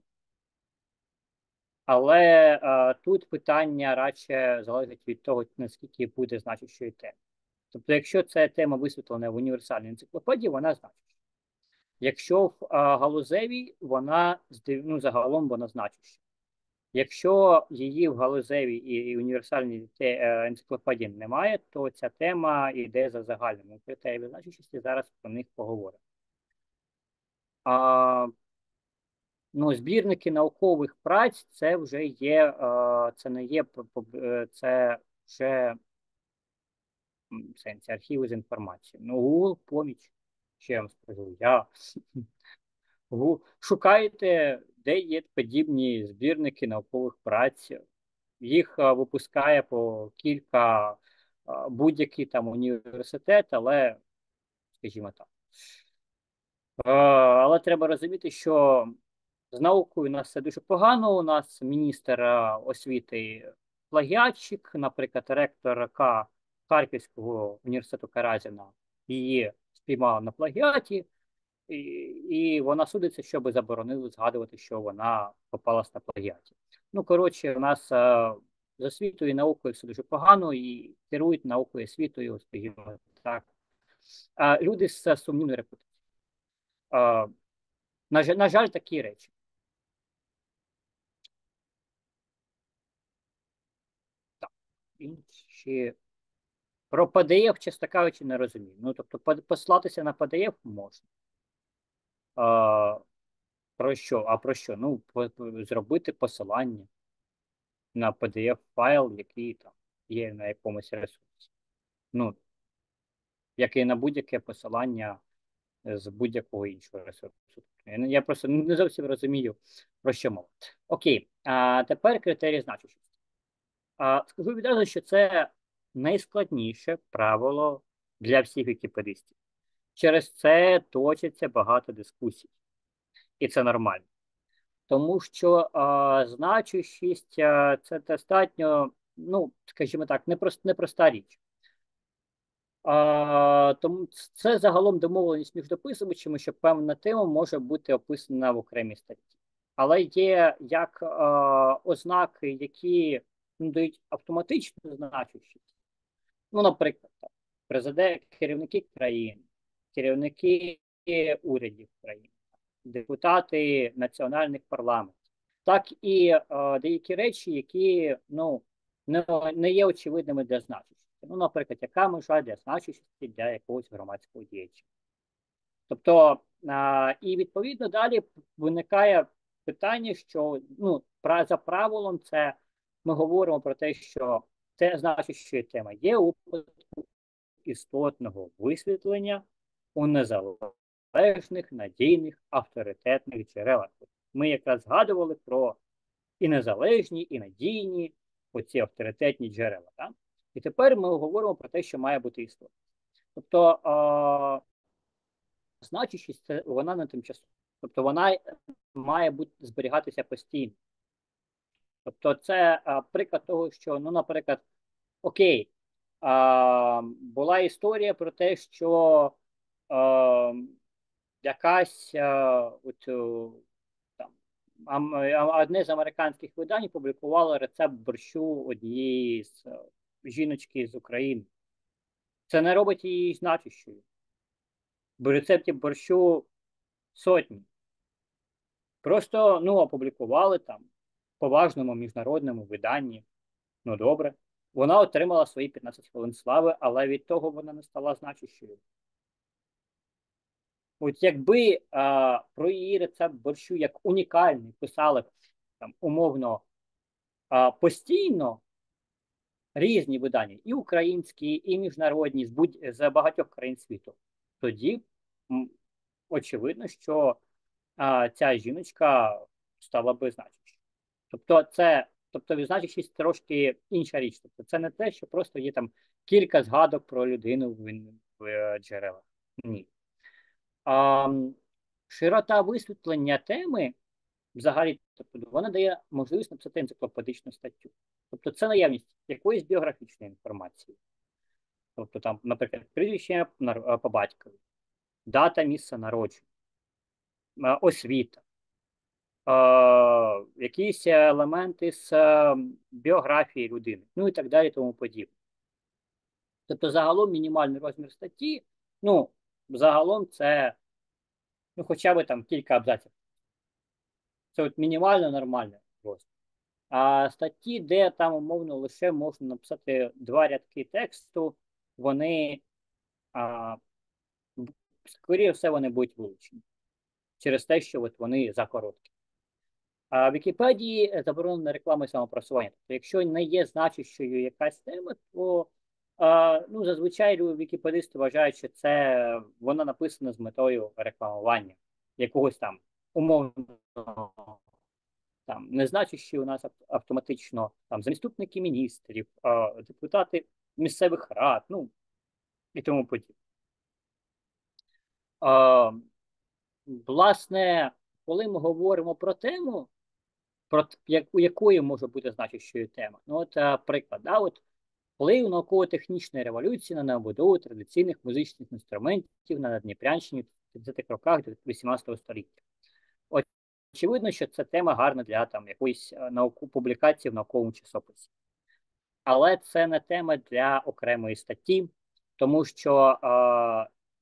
Speaker 1: Але а, тут питання радше залежить від того, наскільки буде значущою тема. Тобто, якщо це тема висвітлена в універсальній енциклопедії, вона значуща. Якщо в а, галузевій, вона ну, загалом вона значуща. Якщо її в галузевій і універсальній енциклопедії немає, то ця тема йде за загальними критеріями значущості. Зараз про них поговоримо. А, ну, збірники наукових праць це вже є, це не є, це вже в сенсі архіви з інформацією. Ну, Google поміч, ще я вам скажу, я шукайте, де є подібні збірники наукових праць. Їх а, випускає по кілька будь-який там університет, але, скажімо так. А, але треба розуміти, що з наукою у нас все дуже погано. У нас міністр а, освіти плагіатчик, наприклад, ректорка Харківського університету Каразіна її спіймала на плагіаті, і, і вона судиться, щоб заборонили згадувати, що вона попалась на плагіаті. Ну, коротше, у нас а, з освітою і наукою все дуже погано, і керують наукою і освітою, скажімо так, а, люди з сумнівною репутацією. А, на, жаль, на жаль, такі речі. Так, інші. Про пі ді еф, чесно кажучи, не розумію. Ну, тобто, послатися на пі ді еф можна. А, про що? А про що? Ну, по, зробити посилання на пі ді еф файл, який там є на якомусь ресурсі. Ну, як і на будь-яке посилання з будь-якого іншого ресурсу. Я, я просто не зовсім розумію, про що мова. Окей, а тепер критерії значущості. А, скажу відразу, що це найскладніше правило для всіх вікіпедистів. Через це точиться багато дискусій. І це нормально. Тому що а, значущість а, це достатньо, ну, скажімо так, непрост, непроста річ. А, тому це загалом домовленість між дописувачами, що певна тема може бути описана в окремій статті. Але є як а, ознаки, які дають автоматичну значущість. Ну, наприклад, президент, керівники країн, керівники урядів країн, депутати національних парламентів, так і е, деякі речі, які ну, не, не є очевидними для значущості. Ну, наприклад, яка межа для значущості для якогось громадського діяча. Тобто, е, і відповідно далі виникає питання, що ну, за правилом це ми говоримо про те, що це значуща тема є у істотного висвітлення у незалежних, надійних, авторитетних джерелах. Ми якраз згадували про і незалежні, і надійні оці авторитетні джерела. Так? І тепер ми говоримо про те, що має бути істотно. Тобто а, значущість це вона не тимчасова. Тобто вона має бути зберігатися постійно. Тобто це а, приклад того, що, ну, наприклад, окей, а, була історія про те, що а, якась а, от, там, а, одне з американських видань публікувало рецепт борщу однієї з жіночки з України. Це не робить її значущою. Бо рецептів борщу сотні. Просто ну, опублікували там в поважному міжнародному виданні. Ну добре. Вона отримала свої п'ятнадцять хвилин слави, але від того вона не стала значущою. От якби а, про її рецепт борщу як унікальний писали там, умовно а, постійно різні видання, і українські, і міжнародні, з, будь, з багатьох країн світу, тоді м, очевидно, що а, ця жіночка стала би значущою. Тобто це Тобто, значущість трошки інша річ. Тобто, це не те, що просто є там кілька згадок про людину в, в джерелах. Ні. А, широта висвітлення теми взагалі, тобто, вона дає можливість написати енциклопедичну статтю. Тобто, це наявність якоїсь біографічної інформації. Тобто, там, наприклад, прізвище по батькові, дата місця народження, освіта. Е, якісь елементи з е, біографії людини, ну і так далі, тому подібне. Тобто, загалом мінімальний розмір статті, ну, загалом це, ну, хоча б там кілька абзаців. Це от мінімально нормальний розмір. А статті, де там, умовно, лише можна написати два рядки тексту, вони, а, скоріше все, вони будуть вилучені. Через те, що от вони закороткі. А в Вікіпедії заборонена реклама і самопросування. Тобто, якщо не є значущою якась тема, то а, ну, зазвичай вікіпедисти вважають, що це вона написана з метою рекламування якогось там умовного там незначущі у нас автоматично там заступники міністрів, а, депутати місцевих рад, ну і тому подібне. А, власне, коли ми говоримо про тему, про як, у якої може бути значущою тема. Ну, от, а, приклад, да, от вплив науково-технічної революції на набудову традиційних музичних інструментів на Надніпрянщині в тридцятих роках вісімнадцятого століття. От, очевидно, що ця тема гарна для там якоїсь науку, публікації в науковому часописі. Але це не тема для окремої статті, тому що а,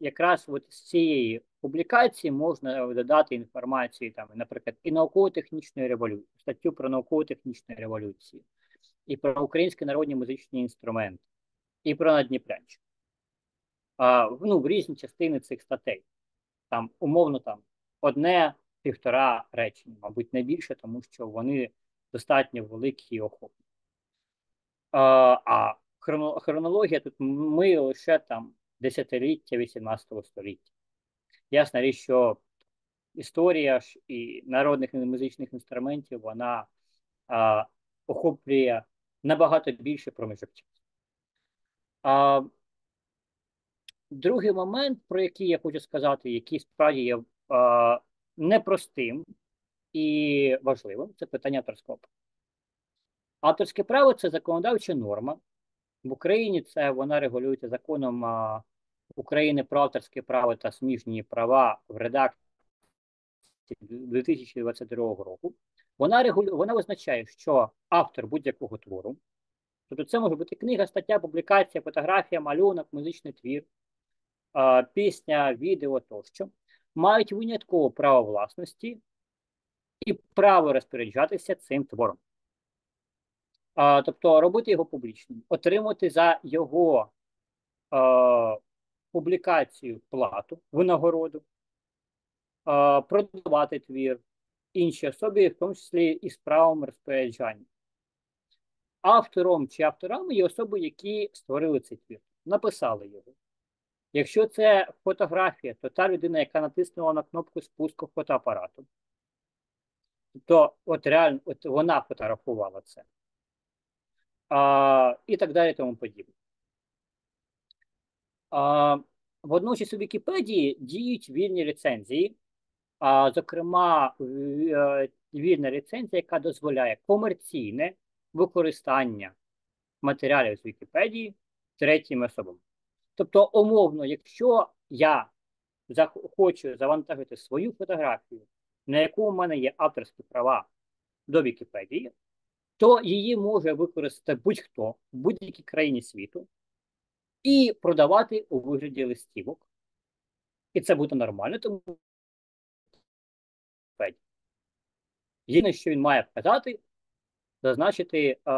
Speaker 1: якраз от з цієї публікації можна додати інформацію, там, наприклад, і науково-технічної революції, статтю про науково-технічну революцію, і про українські народні музичні інструменти, і про Наддніпрянщину. А, ну, в різні частини цих статей. Там, умовно, там, одне-півтора речення, мабуть, не більше, тому що вони достатньо великі і охопні. А, а хроно, хронологія тут ми лише там десятиліття вісімнадцятого століття. Ясна річ, що історія ж і народних музичних інструментів, вона а, охоплює набагато більше проміжок часу. А, другий момент, про який я хочу сказати, який справді є а, непростим і важливим, це питання авторського права. Авторське право – це законодавча норма. В Україні це вона регулюється законом а, України про авторське право та сміжні права в редакції дві тисячі двадцять другого року. Вона регулю... вона визначає, що автор будь-якого твору, тобто це може бути книга, стаття, публікація, фотографія, малюнок, музичний твір, а, пісня, відео тощо, мають виняткове право власності і право розпоряджатися цим твором. А, тобто робити його публічним, отримати за його а, публікацію плату, винагороду, а, продавати твір іншій особі, в тому числі і з правом розпоряджання. Автором чи авторами є особи, які створили цей твір, написали його. Якщо це фотографія, то та людина, яка натиснула на кнопку спуску фотоапарату, то от реально от вона фотографувала це. А, і так далі, тому подібне. А, водночас у Вікіпедії діють вільні ліцензії, а, зокрема, вільна ліцензія, яка дозволяє комерційне використання матеріалів з Вікіпедії третіми особами. Тобто, умовно, якщо я хочу завантажити свою фотографію, на яку в мене є авторські права до Вікіпедії, то її може використати будь-хто в будь-якій країні світу і продавати у вигляді листівок. І це буде нормально, тому єдине, що він має вказати, зазначити е,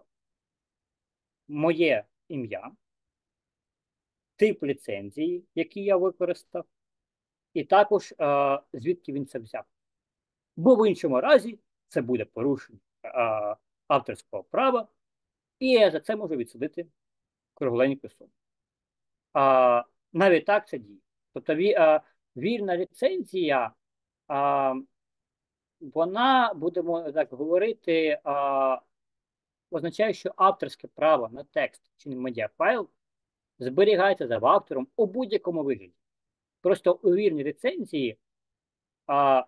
Speaker 1: моє ім'я, тип ліцензії, який я використав, і також е, звідки він це взяв. Бо в іншому разі це буде порушення е, авторського права, і я за це можу відсудити кругленьку суму. А, навіть так це діє. Тобто ві, а, вільна ліцензія, а, вона, будемо так говорити, а, означає, що авторське право на текст чи на медіафайл зберігається за автором у будь-якому вигляді. Просто у вільній ліцензії а,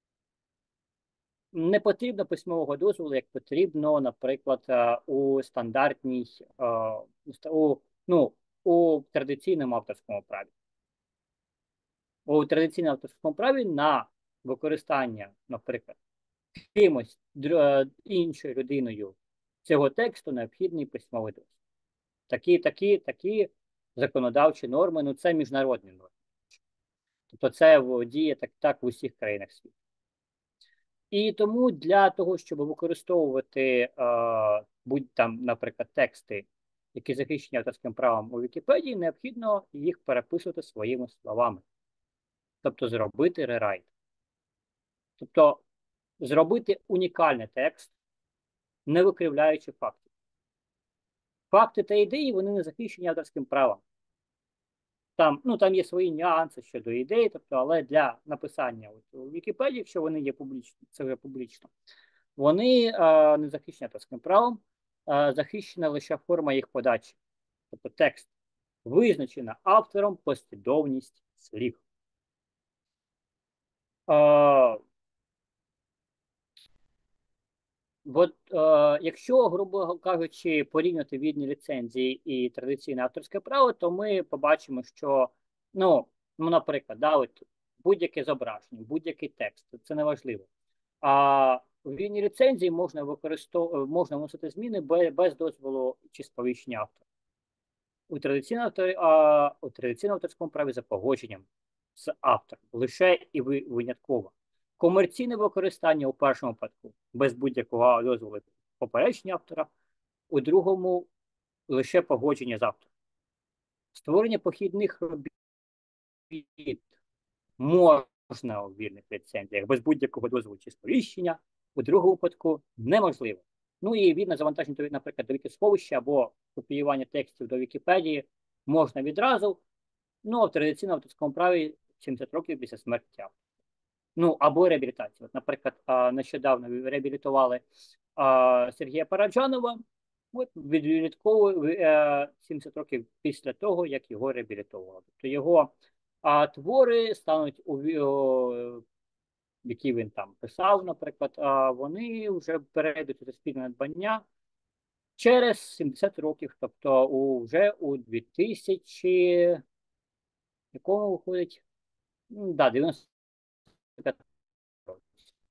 Speaker 1: не потрібно письмового дозволу, як потрібно, наприклад, у стандартній, у, ну, у традиційному авторському праві. У традиційному авторському праві на використання, наприклад, кимось іншою людиною цього тексту необхідний письмовий дозвіл. Такі, такі, такі законодавчі норми, ну це міжнародні норми. Тобто це діє так, так в усіх країнах світу. І тому для того, щоб використовувати е, будь там, наприклад, тексти, які захищені авторським правом у Вікіпедії, необхідно їх переписувати своїми словами. Тобто зробити рерайт. Тобто зробити унікальний текст, не викривляючи фактів. Факти та ідеї, вони не захищені авторським правом. Там, ну, там є свої нюанси щодо ідей, тобто, але для написання от, у Вікіпедії, якщо вони є публічні, це вже публічно, вони е, не захищені авторським правом, е, захищена лише форма їх подачі. Тобто текст визначена автором послідовність слів. Е, От, е, якщо, грубо кажучи, порівняти вільні ліцензії і традиційне авторське право, то ми побачимо, що, ну, ну наприклад, да, от будь-яке зображення, будь-який текст, це не важливо. А в вільній ліцензії можна використовувати, можна вносити зміни без, без дозволу чи сповіщення автора. у традиційному, автор- а, у традиційному авторському праві за погодженням з автором лише і ви- винятково. Комерційне використання у першому випадку без будь-якого дозволу попередження автора, у другому лише погодження з автором. Створення похідних робіт можна у вільних ліцензіях без будь-якого дозволу чи сповіщення, у другому випадку неможливо. Ну і вільне завантаження, наприклад, до Вікісховища або копіювання текстів до Вікіпедії можна відразу, ну, а в традиційному авторському праві сімдесят років після смерті. Ну, або реабілітація. От, наприклад, нещодавно реабілітували Сергія Параджанова, от відлітково сімдесят років після того, як його реабілітували. Тобто його а, твори стануть у які він там писав, наприклад, а вони вже перейдуть у суспільне надбання через сімдесят років, тобто у, вже у дві тисячі, якому виходить, ну, да, дев'яносто п'ятому році.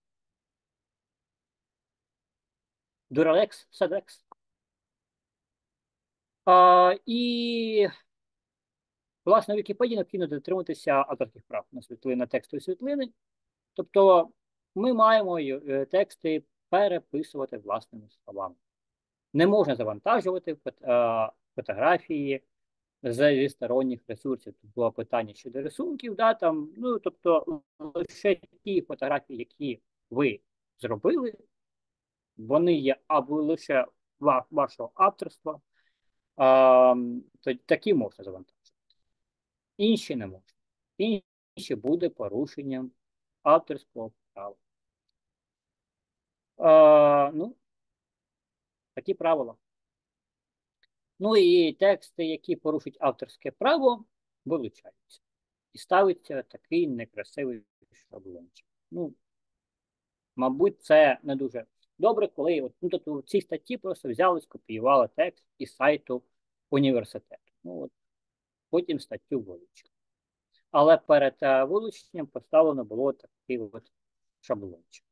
Speaker 1: Дуралекс, Садекс. А, і, власне, в Вікіпедії необхідно дотримуватися авторських прав на світлини, на текстові світлини. Тобто ми маємо е, тексти переписувати власними словами. Не можна завантажувати фотографії зі сторонніх ресурсів. Тут було питання щодо рисунків, да, там, ну, тобто лише ті фотографії, які ви зробили, вони є або лише вашого авторства, а, то такі можна завантажити. Інші не можна. Інші буде порушенням авторського права. А, ну, такі правила. Ну і тексти, які порушують авторське право, вилучаються. І ставиться такий некрасивий шаблончик. Ну, мабуть, це не дуже добре, коли от, ну, тобто, в цій статті просто взяли, скопіювали текст із сайту університету. Ну, от, потім статтю вилучили. Але перед uh, вилученням поставлено було такий от шаблончик.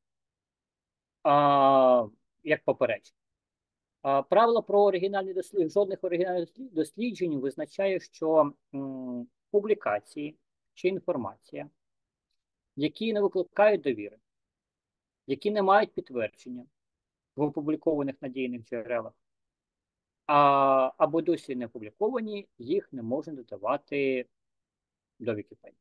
Speaker 1: А, як попередження. Правило про оригінальні дослідження, жодних оригінальних досліджень визначає, що м, публікації чи інформація, які не викликають довіри, які не мають підтвердження в опублікованих надійних джерелах, а, або досі не опубліковані, їх не можна додавати до Вікіпедії.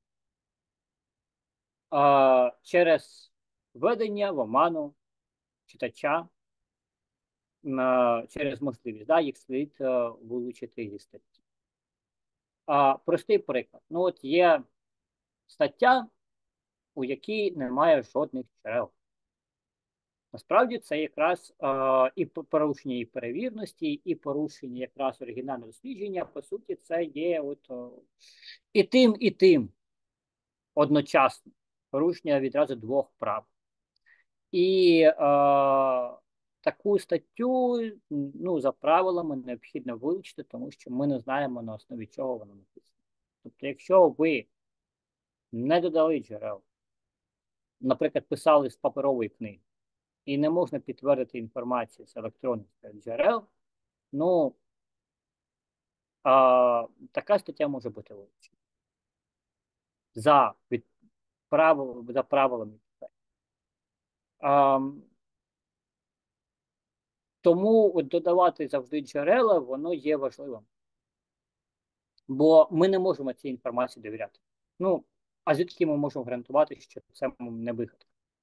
Speaker 1: А, через введення в оману читача на, через можливість, да, їх слід а, вилучити зі статті. А, простий приклад. Ну, от є стаття, у якій немає жодних джерел. Насправді це якраз а, і порушення і перевірності, і порушення якраз оригінального дослідження, по суті, це є от, о, і тим, і тим одночасно. Порушення відразу двох прав. І а, таку статтю, ну, за правилами необхідно вилучити, тому що ми не знаємо, на основі чого вона написана. Тобто, якщо ви не додали джерел, наприклад, писали з паперової книги, і не можна підтвердити інформацію з електронних джерел, ну, а, така стаття може бути вилучена. За, від, правил, за правилами. А, тому от додавати завжди джерела, воно є важливим. Бо ми не можемо цій інформації довіряти. Ну, а звідки ми можемо гарантувати, що це не вигадка?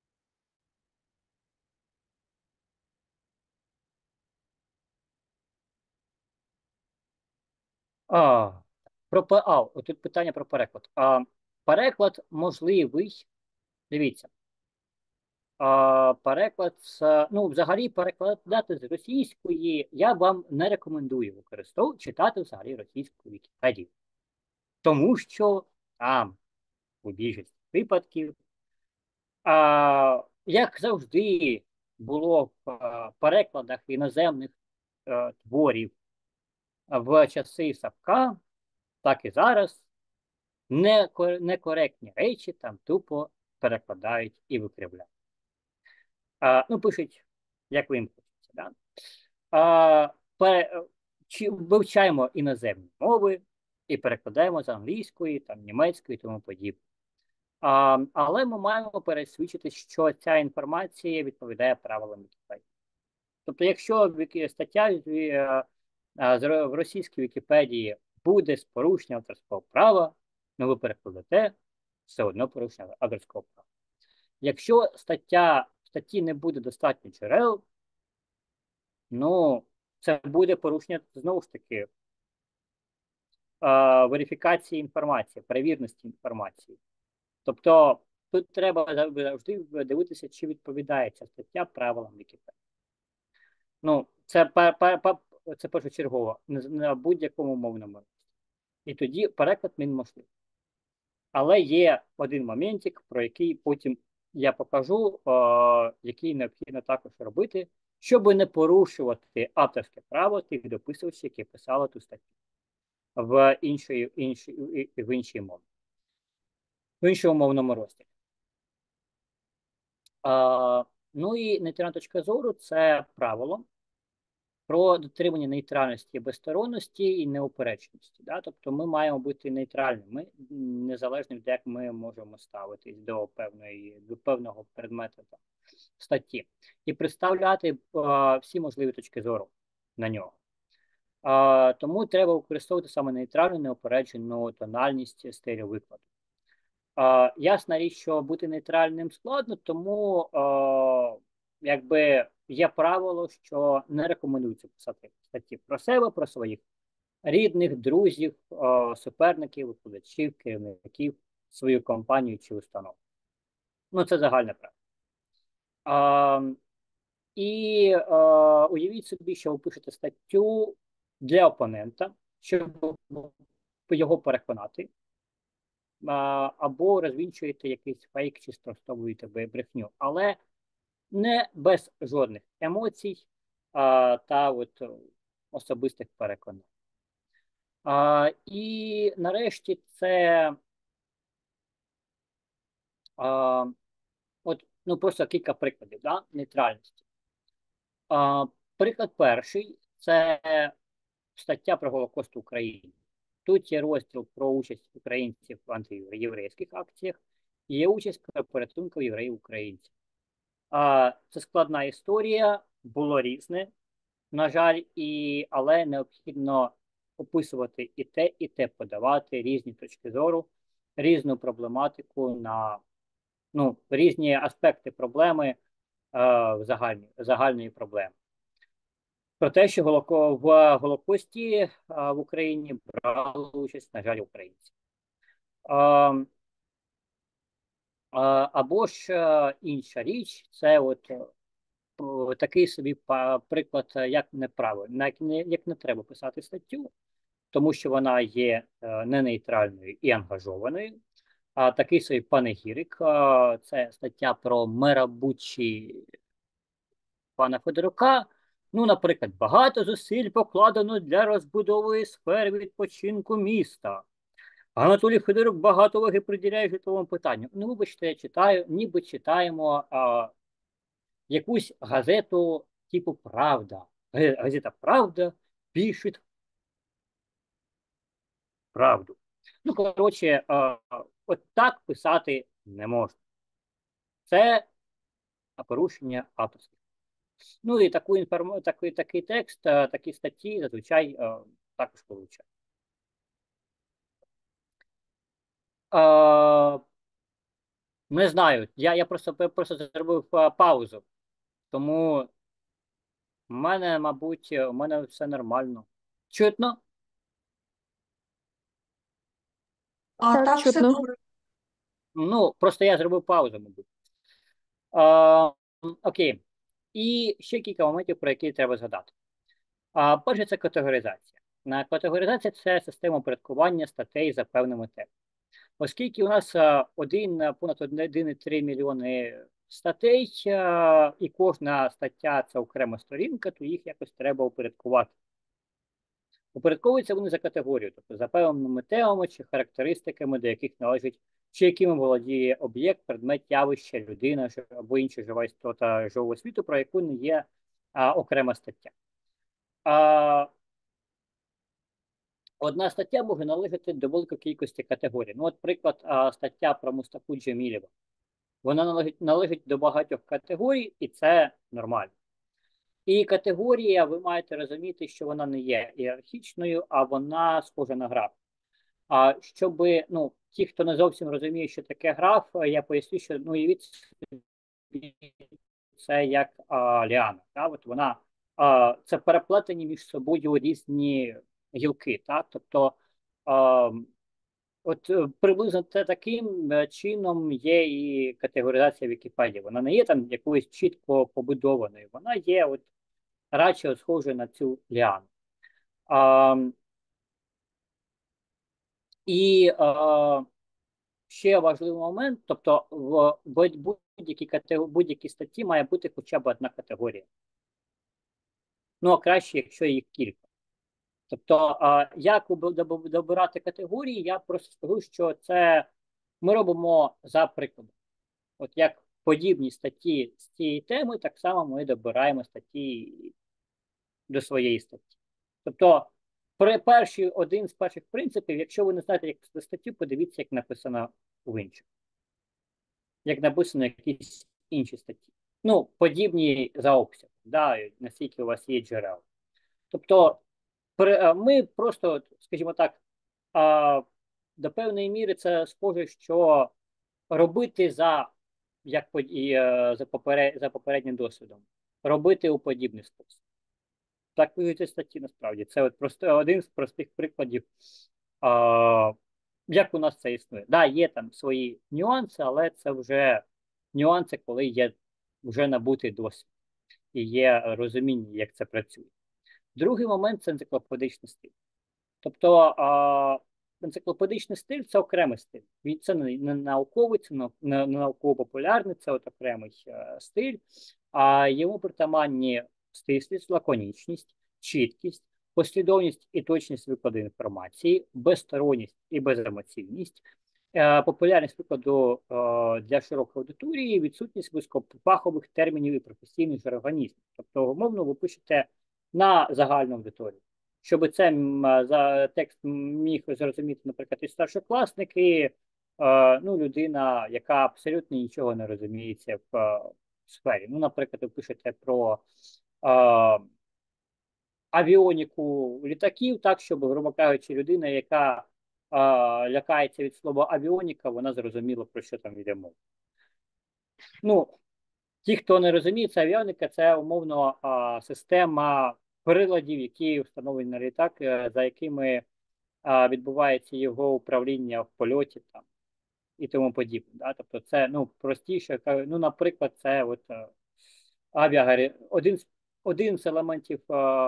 Speaker 1: А, про а, тут питання про переклад. А, переклад можливий. Дивіться. А, переклад, ну, взагалі, перекладати з російської я вам не рекомендую використовувати, читати взагалі російську Вікіпедію. Тому що там, у більшості випадків, а, як завжди було в а, перекладах іноземних а, творів в часи Савка, так і зараз некоректні речі там тупо перекладають і викривляють. А, ну, пишуть, як ви їм хочеться. Да? А, пере, чи вивчаємо іноземні мови і перекладаємо з англійської, там, німецької і тому подібне. А, але ми маємо пересвідчити, що ця інформація відповідає правилам Вікіпедії. Тобто, якщо стаття в російській Вікіпедії буде з порушенням авторського права, ну ви перекладете, все одно порушення авторського права. Якщо стаття, в статті не буде достатньо джерел, ну, це буде порушення, знову ж таки, верифікації інформації, перевірності інформації. Тобто, тут треба завжди дивитися, чи відповідає ця стаття правилам Вікіпедії. Ну, це, це першочергово, на будь-якому мовному. І тоді переклад він можливий. Але є один моментик, про який потім я покажу, о, який необхідно також робити, щоб не порушувати авторське право тих дописувачів, які писали ту статтю в іншій, іншій, в іншій мові, в іншому мовному розділі. А, ну і нейтральна точка зору – це правило про дотримання нейтральності, безсторонності і неупередженості. Да? Тобто ми маємо бути нейтральними, незалежно від як ми можемо ставитись до певної, до певного предмету там, статті. І представляти а, всі можливі точки зору на нього. А, тому треба використовувати саме нейтральну, неупереджену тональність стилю викладу. А, ясна річ, що бути нейтральним складно, тому а, якби є правило, що не рекомендується писати статті про себе, про своїх рідних, друзів, а, суперників, викладачів, керівників, свою компанію чи установу. Ну, це загальне правило. А, і а, уявіть собі, що ви пишете статтю для опонента, щоб його переконати, або розвінчуєте якийсь фейк чи спростовуєте брехню, але не без жодних емоцій а, та от особистих переконань. А, і нарешті це а, от, ну, просто кілька прикладів да, нейтральності. А, приклад перший – це стаття про Голокост в Україні. Тут є розділ про участь українців в антиєврейських акціях, і є участь про порятунку євреїв-українців. А, це складна історія, було різне, на жаль, і, але необхідно описувати і те, і те, подавати різні точки зору, різну проблематику на ну, різні аспекти проблеми е, загальні, загальної проблеми. Про те, що голоко, в Голокості е, в Україні брали участь, на жаль, українці. Е, Або ж е, інша річ, це от е, такий собі приклад, як неправильно, як не, як не треба писати статтю, тому що вона є е, не нейтральною і ангажованою. А такий собі панегірик, е, це стаття про мера Бучі пана Федорука. Ну, наприклад, багато зусиль покладено для розбудови сфери відпочинку міста. Анатолій Федорук багато уваги приділяє житловому питанню. Ну, вибачте, я читаю, ніби читаємо а, якусь газету типу «Правда». Газета «Правда» пише правду. Ну, коротше, а, от так писати не можна. Це порушення авторських. Ну, і таку інформ... такий, такий текст, такі статті зазвичай а, також получають. А, не знаю, я, я просто, просто зробив паузу, тому в мене, мабуть, у мене все нормально. Чутно?
Speaker 2: А,
Speaker 3: Так,
Speaker 2: так, все
Speaker 3: чутно.
Speaker 2: добре.
Speaker 1: Ну, просто я зробив паузу, мабуть. А, окей. І ще кілька моментів, про які треба згадати. А, перше, це категоризація. На категоризація – це система упорядкування статей за певними темами. Оскільки у нас а, один, понад один цілих три мільйони статей, а, і кожна стаття – це окрема сторінка, то їх якось треба упорядкувати. Упорядковуються вони за категорією, тобто за певними темами чи характеристиками, до яких належить, чи якими володіє об'єкт, предмет, явище, людина або інша жива істота живого світу, про яку не є а, окрема стаття. А, одна стаття може належати до великої кількості категорій. Ну, от, приклад, а, стаття про Мустафу Джемілєва. Вона належить, належить до багатьох категорій, і це нормально. І категорія, ви маєте розуміти, що вона не є ієрархічною, а вона схожа на граф. А щоб, ну, ті, хто не зовсім розуміє, що таке граф, я поясню, що ну, уявіть собі, це як а, ліана. Та? От вона, а, це переплетені між собою різні гілки. Та? Тобто, а, от е, приблизно те таким е, чином є і категоризація Вікіпедії. Вона не є там якоюсь чітко побудованою, вона є от радше схожою на цю ліану. А, і а, ще важливий момент, тобто в будь-якій категорії, будь-якій статті має бути хоча б одна категорія. Ну, а краще, якщо їх кілька. Тобто, а, як добирати категорії, я просто скажу, що це ми робимо за прикладом. От як подібні статті з цієї теми, так само ми добираємо статті до своєї статті. Тобто, при перший, один з перших принципів, якщо ви не знаєте, як писати статтю, подивіться, як написано в інших. Як написано якісь інші статті. Ну, подібні за обсягом, да, наскільки у вас є джерел. Тобто, ми просто, скажімо так, до певної міри це схоже, що робити за як за поперед, за попереднім досвідом, робити у подібний спосіб. Так пишуться статті насправді. Це от просто один з простих прикладів, а, як у нас це існує. Так, да, є там свої нюанси, але це вже нюанси, коли є вже набутий досвід і є розуміння, як це працює. Другий момент це енциклопедичний стиль. Тобто а, енциклопедичний стиль це окремий стиль. Це не, не науковий, це не, не науково-популярний, це от окремий а, стиль, а йому притаманні стислість, лаконічність, чіткість, послідовність і точність викладу інформації, безсторонність і беземоційність, е, популярність викладу е, для широкої аудиторії, відсутність вузькофахових термінів і професійних жаргонізмів. Тобто, умовно, ви пишете на загальну аудиторію. Щоб це за текст міг зрозуміти, наприклад, і старшокласник, і е, ну, людина, яка абсолютно нічого не розуміється в, е, в сфері. Ну, наприклад, ви пишете про е, авіоніку літаків, так, щоб, грубо кажучи, людина, яка е, лякається від слова авіоніка, вона зрозуміла, про що там йде мова. Ну, ті, хто не розуміє, це авіоніка, це умовно е, система приладів, які встановлені на літак, за якими а, відбувається його управління в польоті там і тому подібне. Да? Тобто це ну, простіше, ну, наприклад, це от авіагарі... один, один з елементів а,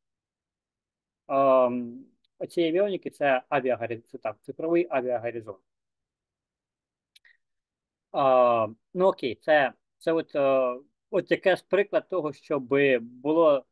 Speaker 1: а, цієї авіоніки це авіагарі... це, так, цифровий авіагоризонт. А, ну окей, це, це от, а, от якийсь приклад того, щоб було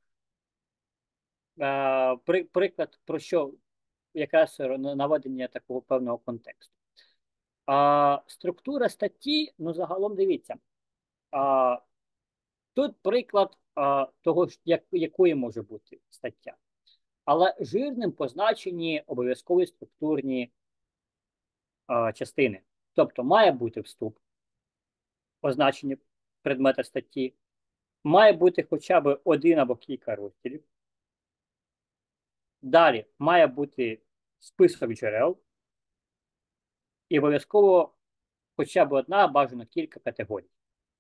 Speaker 1: а, при, приклад про що якраз наведення такого певного контексту. А структура статті, ну загалом дивіться. А, тут приклад а, того, як, якої може бути стаття. Але жирним позначені обов'язкові структурні а, частини. Тобто має бути вступ, означені предмета статті, має бути хоча б один або кілька розділів. Далі має бути список джерел і обов'язково хоча б одна, бажано кілька категорій.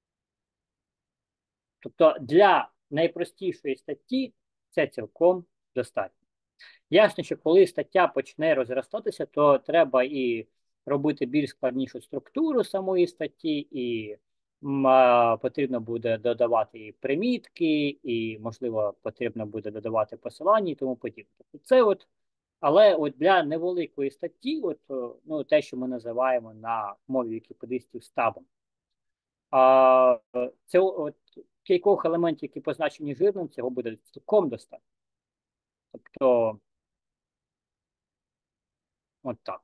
Speaker 1: Тобто для найпростішої статті це цілком достатньо. Ясно, що коли стаття почне розростатися, то треба і робити більш складнішу структуру самої статті, і м, потрібно буде додавати і примітки, і, можливо, потрібно буде додавати посилання і тому подібне. Тобто це от, але от для невеликої статті, от, ну, те, що ми називаємо на мові вікіпедистів стабом, а, це от, кількох елементів, які позначені жирним, цього буде цілком достатньо. Тобто, от так.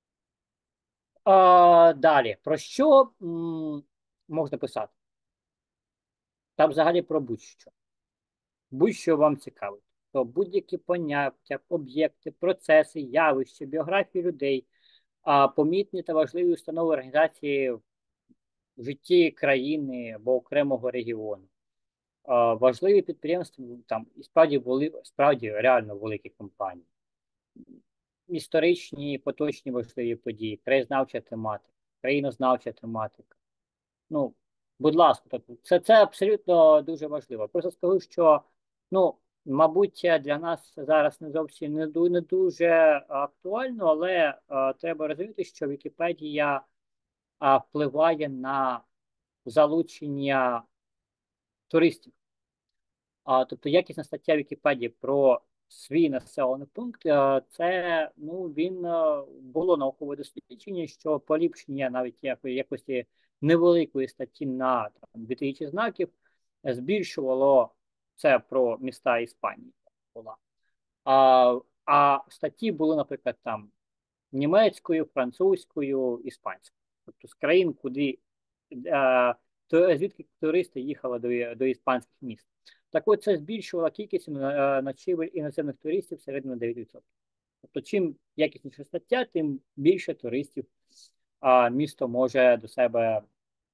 Speaker 1: А, далі, про що м, можна писати? Там взагалі про будь-що. Будь-що вам цікавить. то будь-які поняття, об'єкти, процеси, явища, біографії людей, а помітні та важливі установи організації в житті країни або окремого регіону. А, важливі підприємства там і справді були справді реально великі компанії. Історичні, поточні важливі події, краєзнавча тематика, країнознавча тематика. Ну, будь ласка, так, це, це абсолютно дуже важливо. Просто скажу, що, ну, мабуть, для нас зараз не зовсім не, ду- не дуже актуально, але а, треба розуміти, що Вікіпедія а, впливає на залучення туристів. А, тобто якісна стаття Вікіпедії про свій населений пункт, е, це ну він е, було наукове дослідження, що поліпшення навіть якої якості невеликої статті на там, дві тисячі знаків е, збільшувало це про міста Іспанії. Була. А, а статті були, наприклад, там німецькою, французькою, іспанською. Тобто з країн, куди е, то, звідки туристи їхали до, до іспанських міст. Так от це збільшувало кількість е, ночівель іноземних туристів серед на дев'ять відсотків. Тобто, чим якісніша стаття, тим більше туристів а, місто може до себе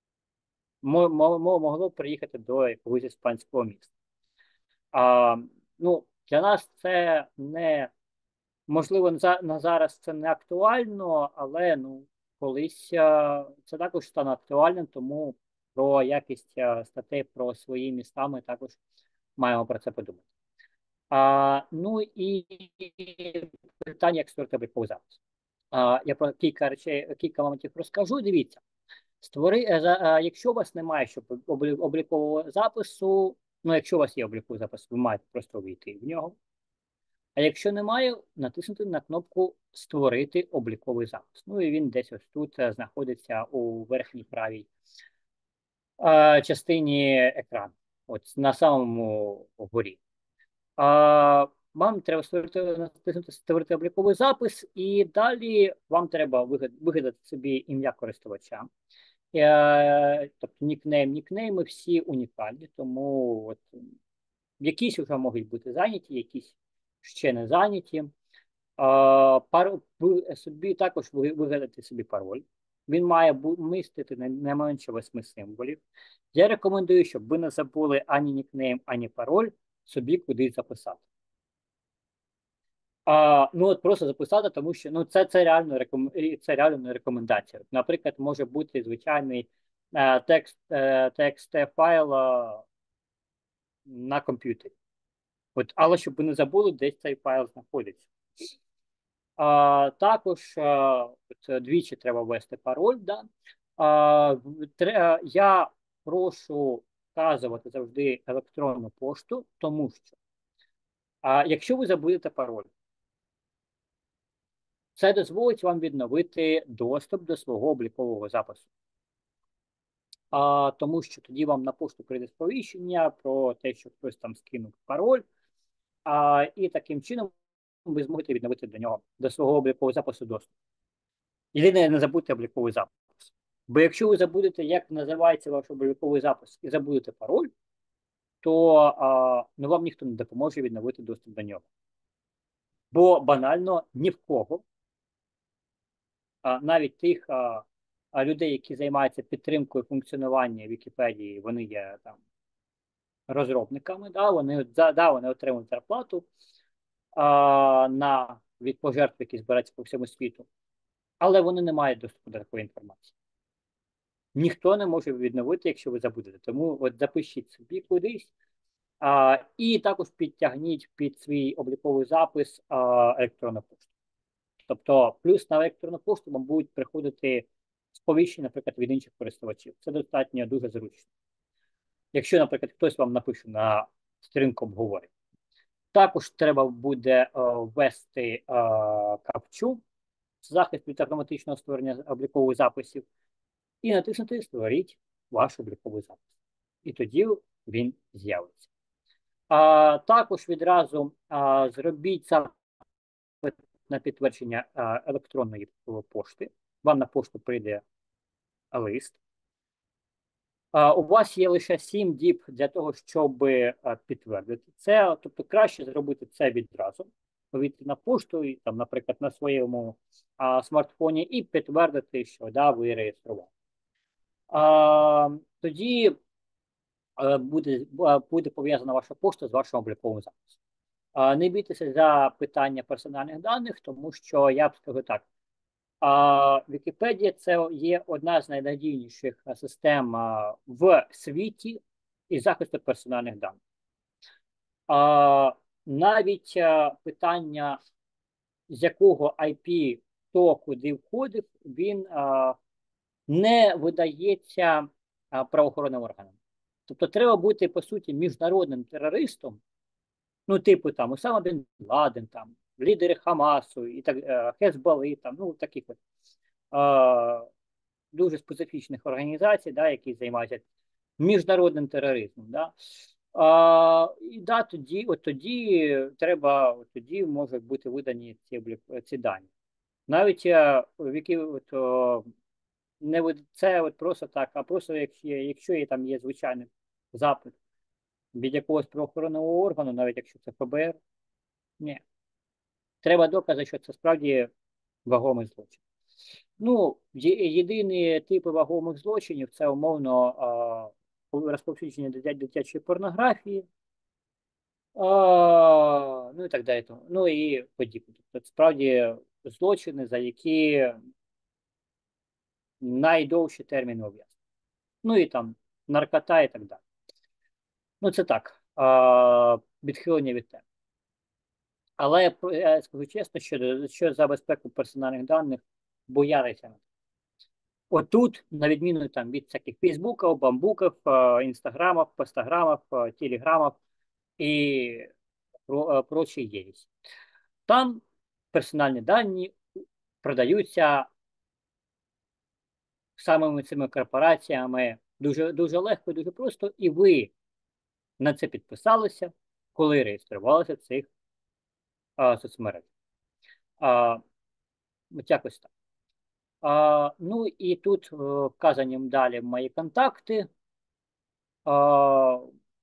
Speaker 1: мо, мо, могло приїхати до якогось іспанського міста. А, ну, для нас це не можливо на, на зараз це не актуально, але ну колись а, це також стане актуальним, тому про якість а, статей про свої міста ми також маємо про це подумати. А, ну і питання, як створити обліковий запис. А, я про кілька речей, кілька моментів розкажу. Дивіться, створи, е, за, а, якщо у вас немає щоб облі- облікового запису, ну якщо у вас є обліковий запис, ви маєте просто війти в нього. А якщо немає, натиснути на кнопку Створити обліковий запис. Ну і він десь ось тут е, знаходиться у верхній правій е, частині екрану, от на самому горі. А, вам треба створити, натиснути Створити обліковий запис, і далі вам треба вигад- вигадати собі ім'я користувача. Е, тобто нікнейм, нікнейми всі унікальні, тому от, якісь вже можуть бути зайняті, якісь ще не зайняті. А, пар, ви собі також ви- вигадати собі пароль. Він має бу- містити не, не менше восьми символів. Я рекомендую, щоб ви не забули ані нікнейм, ані пароль собі кудись записати. А, ну от просто записати, тому що ну це це реально реком... і це реально рекомендація. Наприклад, може бути звичайний е, текст, е, текст файл е, на комп'ютері. От, але щоб ви не забули, десь цей файл знаходиться. А, також а, от, двічі треба ввести пароль. Да? А, в- тре- я прошу вказувати завжди електронну пошту, тому що а, якщо ви забудете пароль, це дозволить вам відновити доступ до свого облікового запису. А, тому що тоді вам на пошту прийде сповіщення про те, що хтось там скинув пароль, а, і таким чином ви зможете відновити до нього, до свого облікового запису доступ. Єдине, не забудьте обліковий запис. Бо якщо ви забудете, як називається ваш обліковий запис, і забудете пароль, то а, ну, вам ніхто не допоможе відновити доступ до нього. Бо банально ні в кого, а, навіть тих а, а, людей, які займаються підтримкою функціонування Вікіпедії, вони є там розробниками, да, вони, да, да, вони отримують зарплату а, на, від пожертв, які збираються по всьому світу, але вони не мають доступу до такої інформації. Ніхто не може відновити, якщо ви забудете. Тому от запишіть собі кудись а, і також підтягніть під свій обліковий запис а, електронну пошту. Тобто, плюс на електронну пошту вам будуть приходити сповіщення, наприклад, від інших користувачів. Це достатньо дуже зручно. Якщо, наприклад, хтось вам напише на сторінку обговорення. Також треба буде а, ввести а, капчу, захист від автоматичного створення облікових записів, і натиснути Створіть ваш обліковий запис. І тоді він з'явиться. А, також відразу а, зробіть запит на підтвердження а, електронної пошти. Вам на пошту прийде лист. А, у вас є лише сім діб для того, щоб а, підтвердити це. Тобто краще зробити це відразу, повітря на пошту, і, там, наприклад, на своєму а, смартфоні, і підтвердити, що да, ви реєстрували. А, тоді а, буде, а, буде пов'язана ваша пошта з вашим обліковим записом. А, не бійтеся за питання персональних даних, тому що я б скажу так. А Вікіпедія це є одна з найнадійніших систем а, в світі із захисту персональних даних. А, навіть а, питання, з якого ай пі хто куди входив, він а, не видається а, правоохоронним органам. Тобто треба бути, по суті, міжнародним терористом, ну, типу там Усама бен Ладен, там, лідери Хамасу і так, е, Хезболи, там, ну, таких от. А, дуже специфічних організацій, да, які займаються міжнародним тероризмом. Да. А, і да, тоді, от тоді треба, от тоді можуть бути видані ці, ці дані. Навіть а, в які от, о, не от, це от просто так, а просто якщо, якщо є, там є звичайний запит від якогось правоохоронного органу, навіть якщо це Ф Б Р, ні. Треба докази, що це справді вагомий злочин. Ну, єдині типи вагомих злочинів це умовно а, розповсюдження дитя, дитячої порнографії, а, ну і так далі. Ну і подібне. Тобто, справді злочини, за які найдовший термін ув'язнення. Ну і там наркота і так далі. Ну, це так, а, відхилення від теми. Але я скажу чесно, що, що за безпеку персональних даних боятися. Отут, на відміну там від всяких фейсбуків, бамбуків, інстаграмів, постаграмів, телеграмів і про, прочі єресі. Там персональні дані продаються самими цими корпораціями дуже, дуже легко і дуже просто, і ви на це підписалися, коли реєструвалися в цих а, соцмережах. А, от якось так. А, ну і тут о, вказані далі мої контакти. А,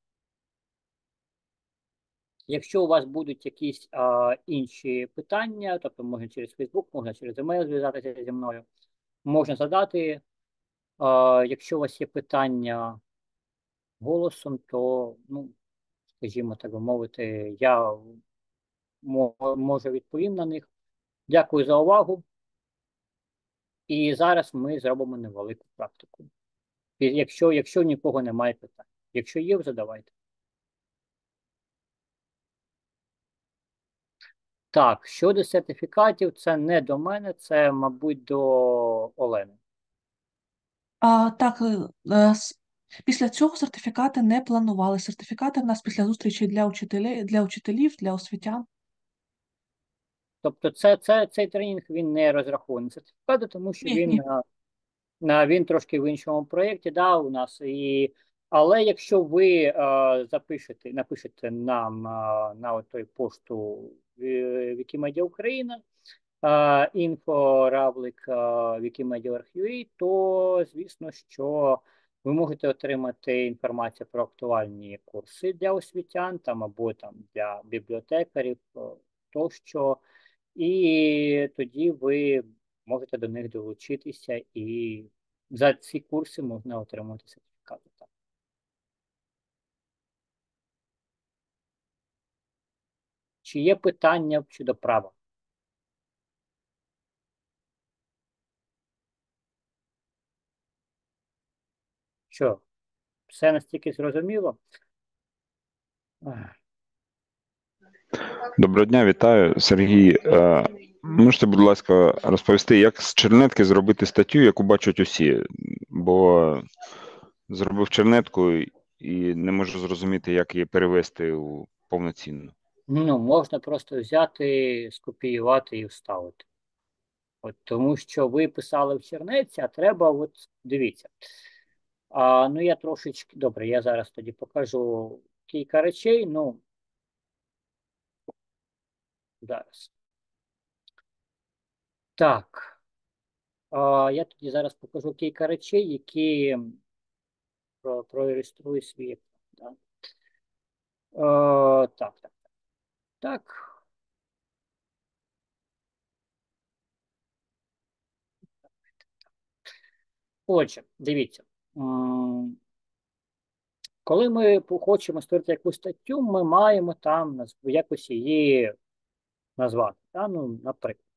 Speaker 1: Якщо у вас будуть якісь а, інші питання, тобто можна через Facebook, можна через емейл зв'язатися зі мною, можна задати. А, якщо у вас є питання голосом, то, ну, скажімо так би мовити, я можу відповім на них. Дякую за увагу. І зараз ми зробимо невелику практику. І Якщо, якщо нікого немає питань. Якщо є, задавайте. Так, щодо сертифікатів, це не до мене, це, мабуть, до Олени.
Speaker 2: А, так, е, е, с- після цього сертифікати не планували. Сертифікати в нас після зустрічі для учителів, для учителів, для освітян.
Speaker 1: Тобто це, це, цей тренінг він не розрахований сертифікати, тому що
Speaker 2: Ні,
Speaker 1: він,
Speaker 2: ні.
Speaker 1: а, на- він трошки в іншому проєкті, да, у нас. І, але якщо ви а, запишете, напишете нам а, на той пошту Wikimedia Україна, інфо равлик Wikimedia.org.ua, то звісно, що ви можете отримати інформацію про актуальні курси для освітян там або там для бібліотекарів о, тощо. І тоді ви можете до них долучитися, і за ці курси можна отримати сертифікати. Так. Чи є питання щодо права? Що, все настільки зрозуміло? Ах.
Speaker 3: Доброго дня, вітаю, Сергій. Е, Можете, будь ласка, розповісти, як з чернетки зробити статтю, яку бачать усі? Бо зробив чернетку і не можу зрозуміти, як її перевести у повноцінну.
Speaker 1: Ну, можна просто взяти, скопіювати і вставити. От, тому що ви писали в чернеці, а треба, от дивіться. А, ну, я трошечки, добре, я зараз тоді покажу кілька речей. Ну, зараз. Так. А, я тоді зараз покажу кілька речей, які про, проілюструю свій екран. Да? Е, так, так, так. Отже, дивіться. Коли ми хочемо створити якусь статтю, ми маємо там якось її назвати. Да? Ну, наприклад,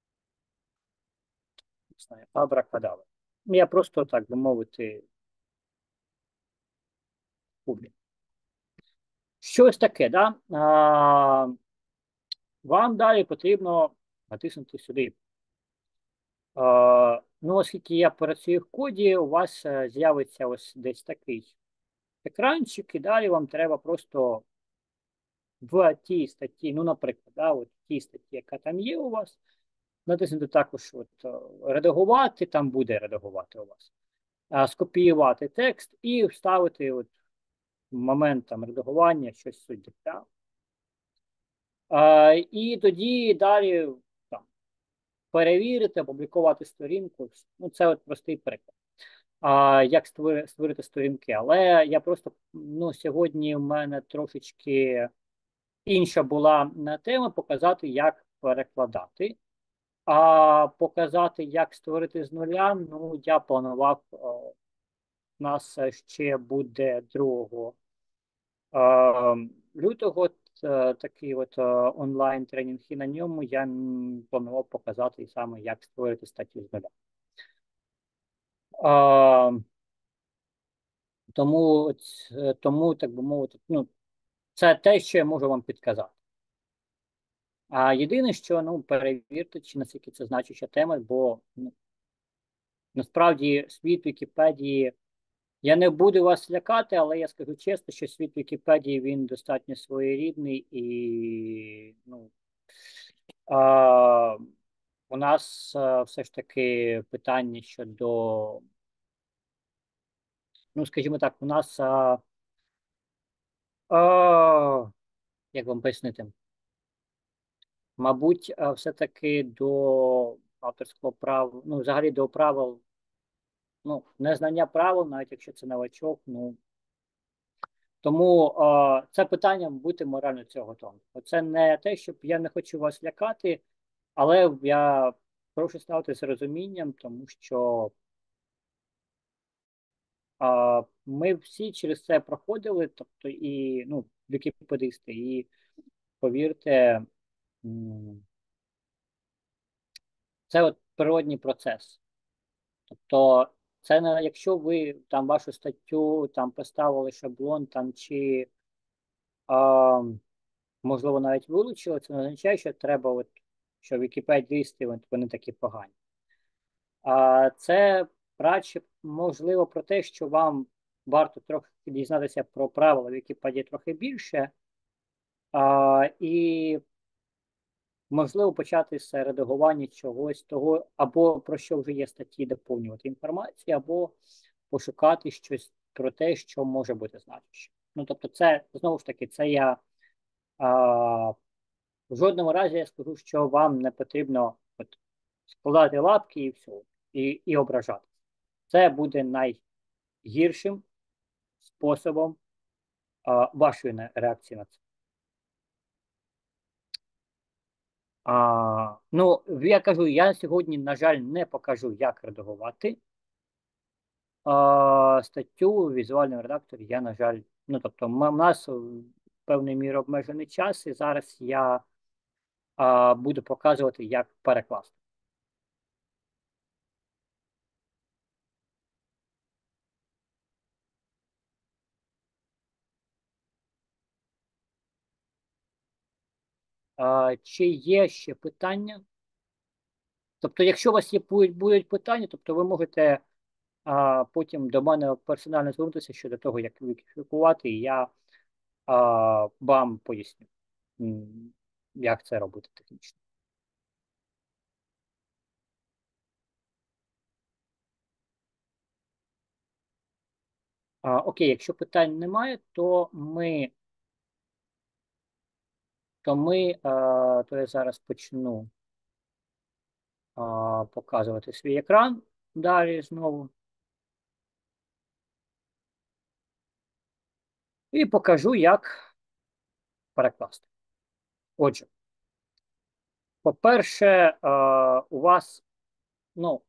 Speaker 1: не знаю, абракадабра. Я просто, так би мовити, публік. Щось таке, да? А, вам далі потрібно натиснути сюди. А, ну, оскільки я працюю в коді, у вас з'явиться ось десь такий екранчик, і далі вам треба просто в тій статті, ну, наприклад, да, от в тій статті, яка там є у вас, натиснути також от, редагувати, там буде редагувати у вас, а, скопіювати текст і вставити от момент там редагування, щось сюди. Да? А, і тоді далі там, перевірити, опублікувати сторінку. Ну, це от простий приклад. А, як створити, створити сторінки. Але я просто, ну, сьогодні в мене трошечки інша була тема показати, як перекладати. А показати, як створити з нуля, ну, я планував, у нас ще буде другого лютого такий от онлайн-тренінг, і на ньому я планував показати саме, як створити статтю з нуля. Тому, тому, так би мовити, ну, це те, що я можу вам підказати. А єдине, що, ну, перевірте, чи наскільки це значуща тема, бо, ну, насправді світ Вікіпедії, я не буду вас лякати, але я скажу чесно, що світ Вікіпедії, він достатньо своєрідний і, ну, а, у нас а, все ж таки питання щодо, ну, скажімо так, у нас, а, а, як вам пояснити, мабуть, а, все-таки до авторського права, ну, взагалі до правил, ну, незнання правил, навіть якщо це новачок, ну, тому е, це питання бути морально цього готовим. Це не те, щоб я не хочу вас лякати, але я прошу ставити з розумінням, тому що е, ми всі через це проходили, тобто і, ну, вікіпедисти, і повірте, це от природній процес. Тобто, це не якщо ви там вашу статтю там поставили шаблон там чи а, можливо навіть вилучили, це не означає, що треба, от, що вікіпедісти вони такі погані. А це радше можливо про те, що вам варто трохи дізнатися про правила Вікіпедії трохи більше, а, і можливо почати з редагування чогось того, або про що вже є статті, доповнювати інформацію, або пошукати щось про те, що може бути значуще. Ну, тобто, це, знову ж таки, це я а, в жодному разі я скажу, що вам не потрібно от, складати лапки і все, і, і ображати. Це буде найгіршим способом а, вашої реакції на це. А, ну, я кажу, я сьогодні, на жаль, не покажу, як редагувати а, статтю у візуальному редакторі. Я, на жаль, ну, тобто, у нас в певній мірі обмежений час, і зараз я а, буду показувати, як перекласти. А, чи є ще питання? Тобто, якщо у вас є будуть, будуть питання, тобто ви можете а, потім до мене персонально звернутися щодо того, як вікіпікувати, і я а, вам поясню, як це робити технічно. А, окей, якщо питань немає, то ми, то ми, а, то я зараз почну а, показувати свій екран далі знову. І покажу, як перекласти. Отже, по-перше, е, у вас, ну,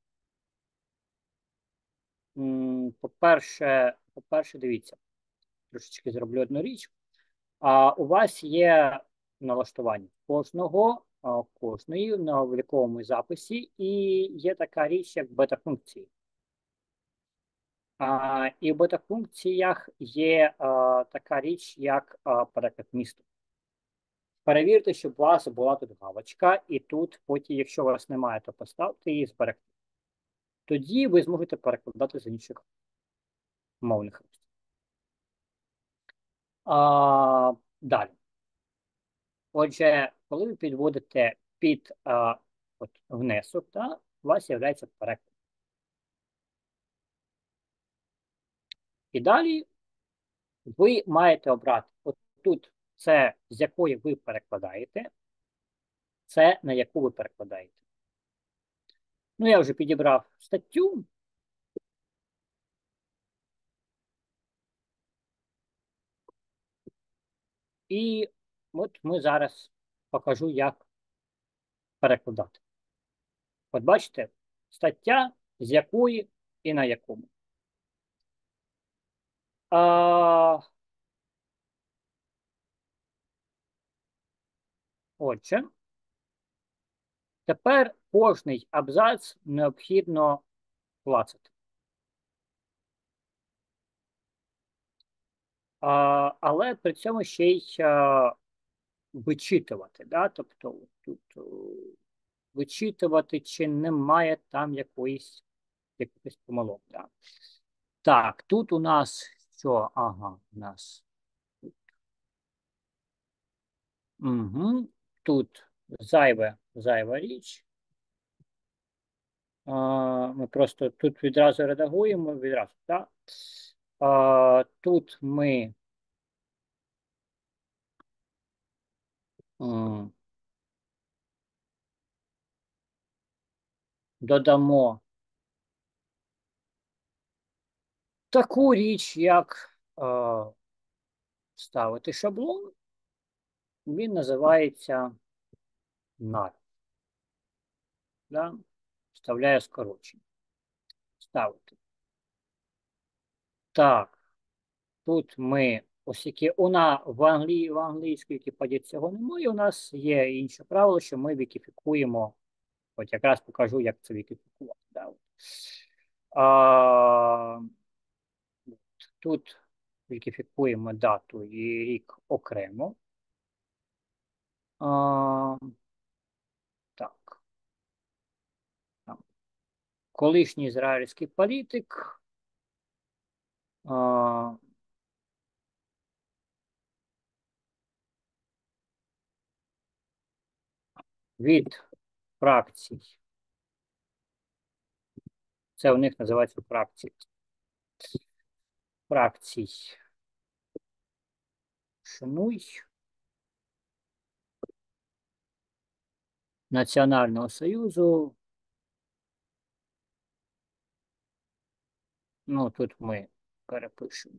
Speaker 1: м, по-перше, по-перше, дивіться, трошечки зроблю одну річ. А у вас є налаштування кожного, а, кожної на обліковому записі, і є така річ, як бета-функції. А, і в бета-функціях є а, така річ, як а, переклад місту. Перевірте, щоб у вас була тут галочка, і тут, потім, якщо у вас немає, то поставте її зберегти. Тоді ви зможете перекладати з інших мовних речей. А, далі. Отже, коли ви підводите під а, от, внесок, та, у вас з'являється переклад. І далі ви маєте обрати от тут це, з якої ви перекладаєте, це на яку ви перекладаєте. Ну, я вже підібрав статтю. І от ми зараз покажу, як перекладати. От бачите, стаття, з якої і на якому. А, отже, тепер кожний абзац необхідно клацати. А, але при цьому ще й а, вичитувати. Да? Тобто тут о, вичитувати, чи немає там якоїсь якихось помилок. Да? Так, тут у нас що? Ага, у нас. Угу. Тут зайве, зайва річ. А, ми просто тут відразу редагуємо, відразу, так? А, тут ми м, додамо таку річ, як а, ставити шаблон. Він називається нар. Да? Вставляє скорочення. Ставити. Так, тут ми, оскільки вона в англії, в англійській Вікіпедії цього немає, у нас є інше правило, що ми вікіфікуємо. От якраз покажу, як це вікіфікувати. Да? А, тут вікіфікуємо дату і рік окремо. А, так. Колишній ізраїльський політик. А, від фракцій. Це у них називається фракції. Фракцій. Шануй. Національного Союзу. Ну, тут ми перепишемо.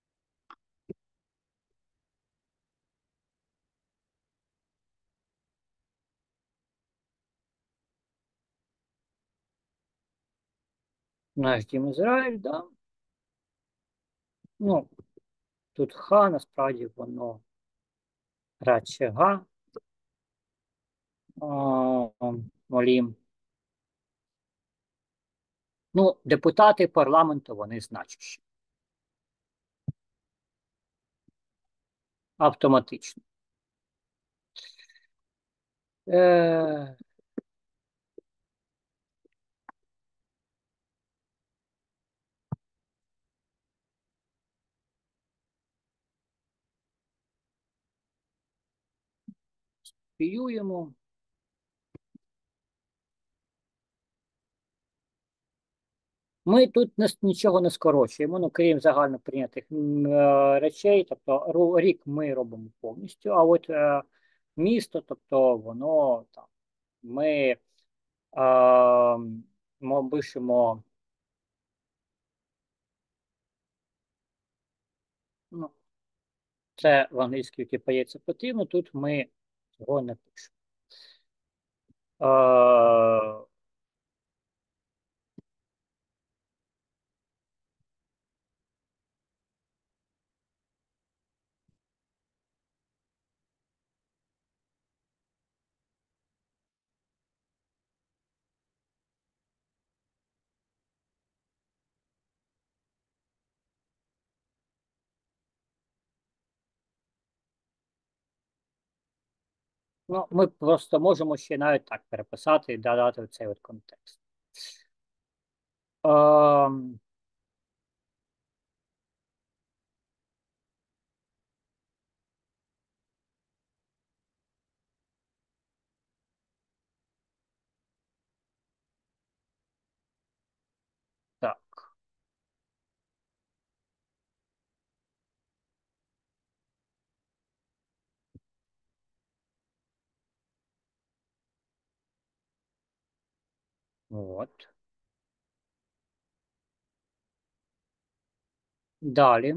Speaker 1: Наш Дім Ізраїль, да. Ну, тут Х, насправді воно радше Га. Молім. Ну, депутати парламенту, вони значущі. Автоматично. Е... Піюємо. Ми тут не, нічого не скорочуємо, ну, крім загально прийнятих е, речей. Тобто ру- рік ми робимо повністю, а от е, місто, тобто воно там, ми е, ми пишемо, ну, це в англійській Вікіпедії це потрібно, тут ми цього не пишемо. Е, ну, ми просто можемо ще навіть так переписати і додати цей от контекст. Ем, так. От. Далі.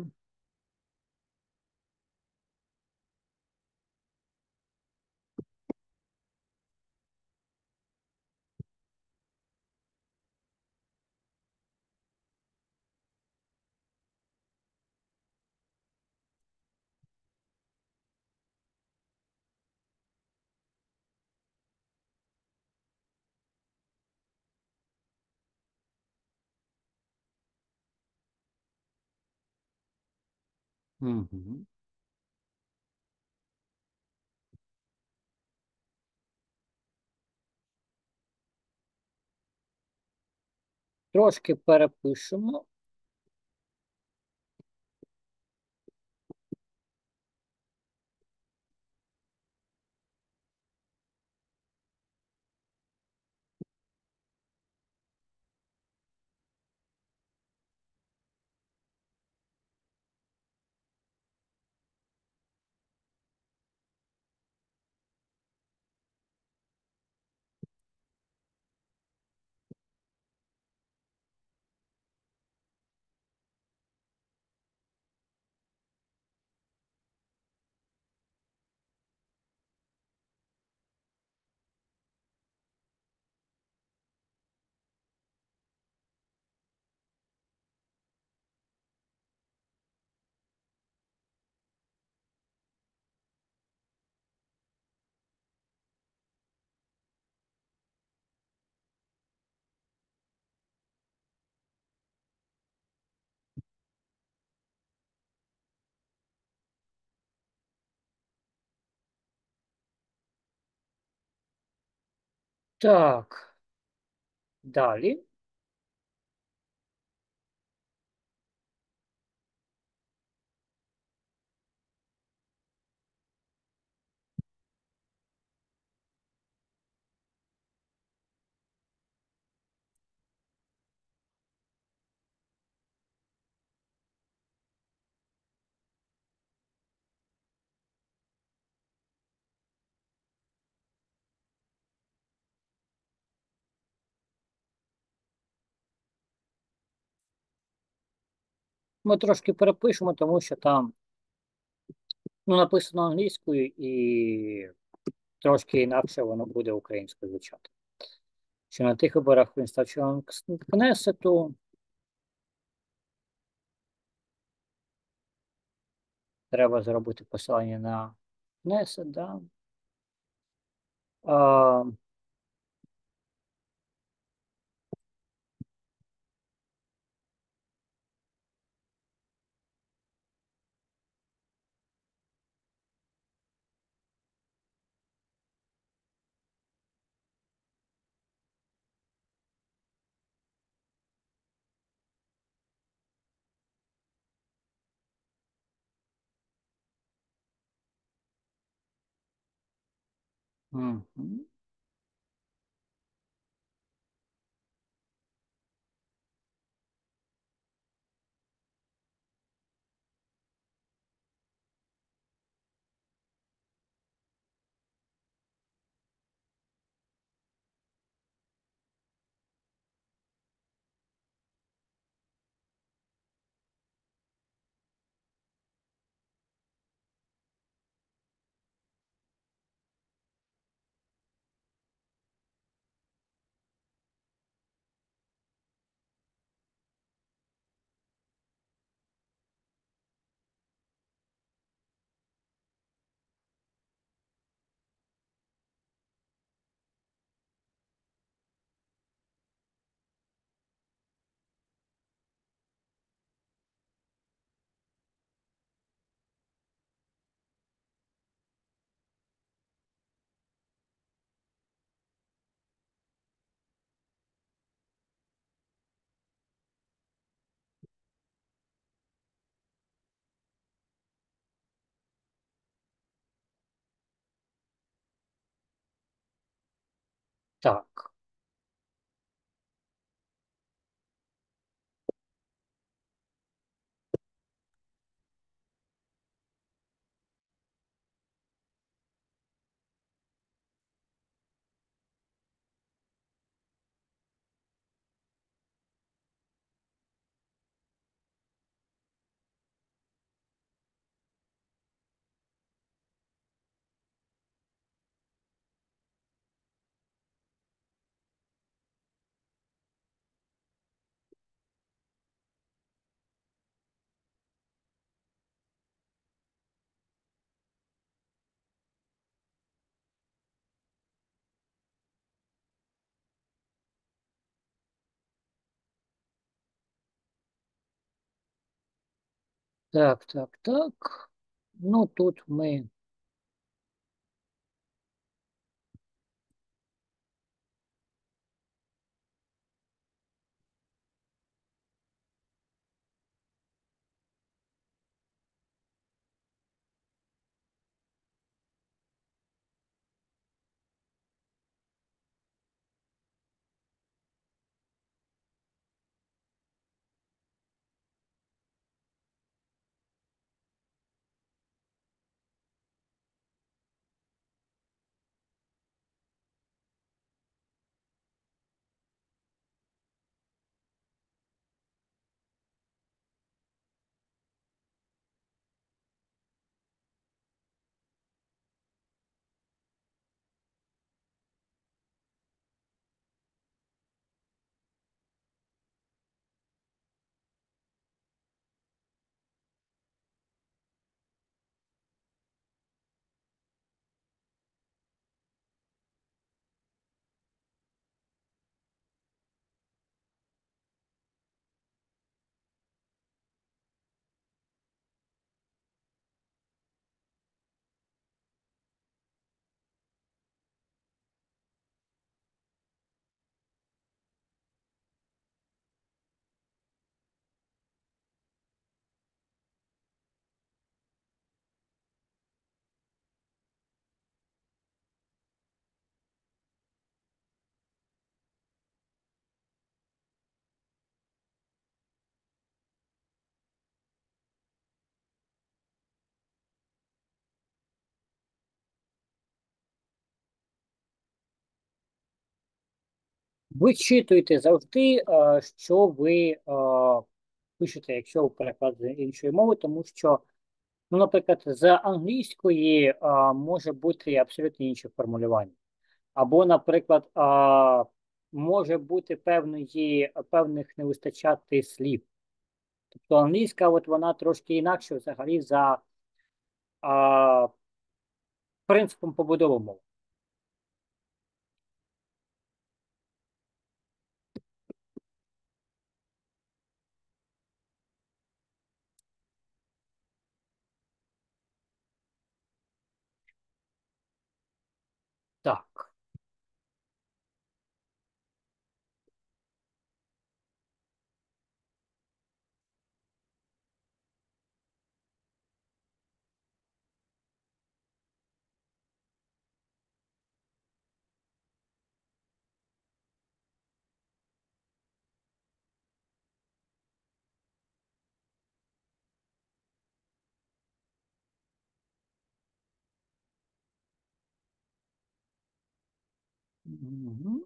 Speaker 1: Угу. Трошки перепишемо. Так. Далі. Ми трошки перепишемо, тому що там ну, написано англійською і трошки інакше воно буде українською звучати. Що на тих виборах він став членом Кнесету. Треба зробити посилання на Кнесет, да. А, мгм. Так. Так, так, так. Ну, тут ми. Вичитуйте завжди, е, що ви е, пишете, якщо ви перекладаєте з іншої мови, тому що, ну, наприклад, з англійської е, може бути абсолютно інше формулювання. Або, наприклад, е, може бути певної, певних не вистачати слів. Тобто англійська, от вона трошки інакше взагалі за е, принципом побудови мови. Так. Мгм.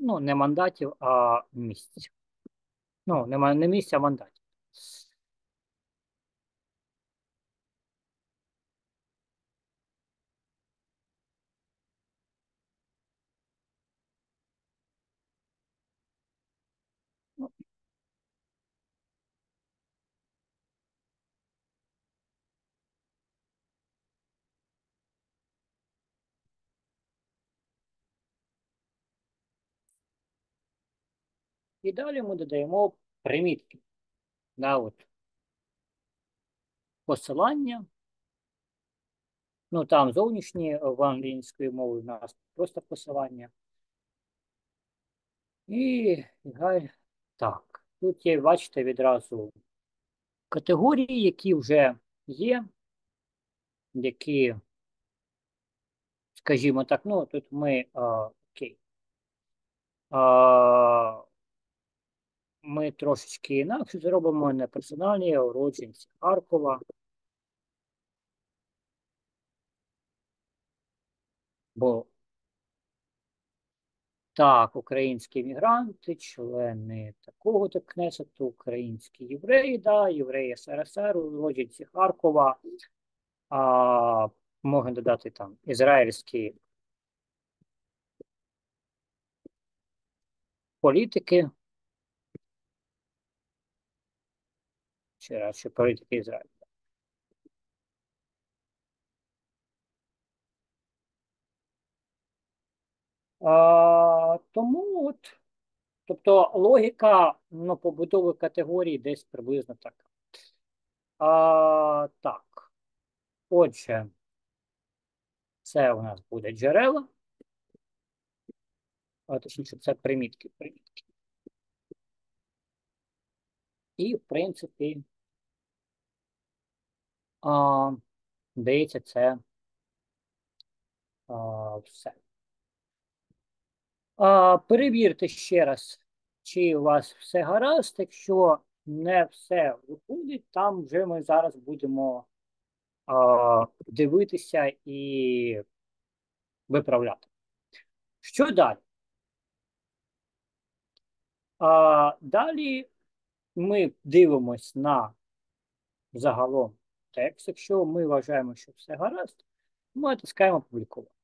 Speaker 1: ну, не мандатів, а місць. Ну, не, не місць, а мандатів. І далі ми додаємо примітки. Да, от. Посилання. Ну, там зовнішні в англійської мови у нас просто посилання. І так, тут є, бачите, відразу категорії, які вже є, які, скажімо так, ну, тут ми, а, окей, а, ми трошечки інакше зробимо не персональні, а уродженці Харкова. Бо так, українські мігранти, члени такого-то кнесету, українські євреї, да, євреї СРСР, уродженці Харкова, а, можна додати там ізраїльські політики, чи радше політики Ізраїлю. А, тому от, тобто логіка, ну, побудови категорії десь приблизно така. А, так, отже, це у нас буде джерела, а точніше, це примітки, примітки. І, в принципі, а, здається, це а, все. А, перевірте ще раз, чи у вас все гаразд. Якщо не все виходить, там вже ми зараз будемо а, дивитися і виправляти. Що далі? А, далі ми дивимось на загалом текст. Якщо ми вважаємо, що все гаразд, ми натискаємо «Опублікувати».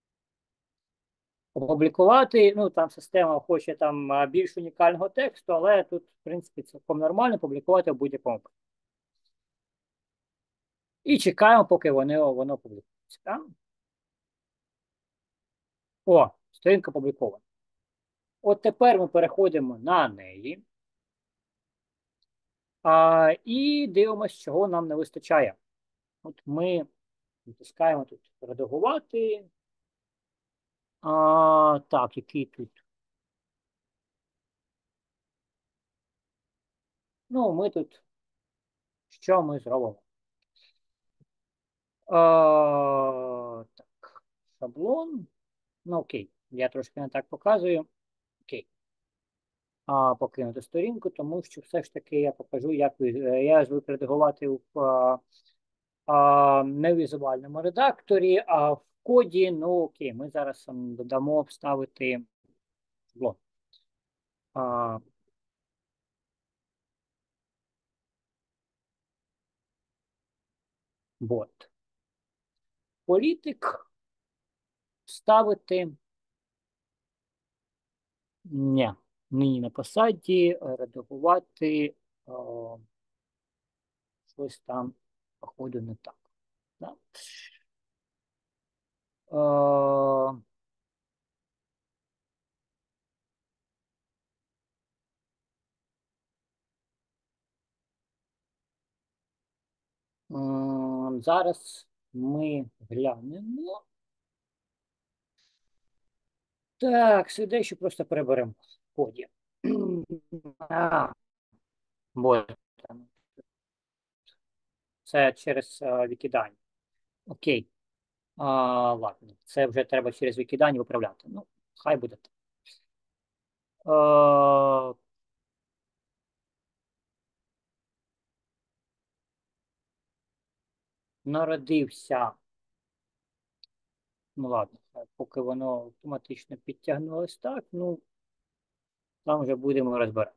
Speaker 1: Опублікувати, ну там система хоче там більш унікального тексту, але тут, в принципі, цілком нормально публікувати в будь-якому. І чекаємо, поки вони, воно публікується. Так? О, сторінка опублікована. От тепер ми переходимо на неї а, і дивимося, чого нам не вистачає. От ми натискаємо тут «Редагувати». А, так, який тут? Ну, ми тут, що ми зробимо? А, так, шаблон. Ну, окей, я трошки не так показую. Окей. А, покинути сторінку, тому що все ж таки я покажу, як ви, я звик редагувати в а, а, не в візуальному редакторі, а в коді. Ну, окей, ми зараз додамо вставити шаблон. А, вот. Політик вставити. Ні, нині на посаді редагувати о, щось там, походу, не так. Да? О, м, зараз ми глянемо. Так, сюди ще просто переберемо в коді. А, вот. Це через а, викидання. Окей. А, ладно, це вже треба через викидання виправляти. Ну, хай буде так. А, народився. Ну, ладно, поки воно автоматично підтягнулось так. Ну, там вже будемо розбиратися.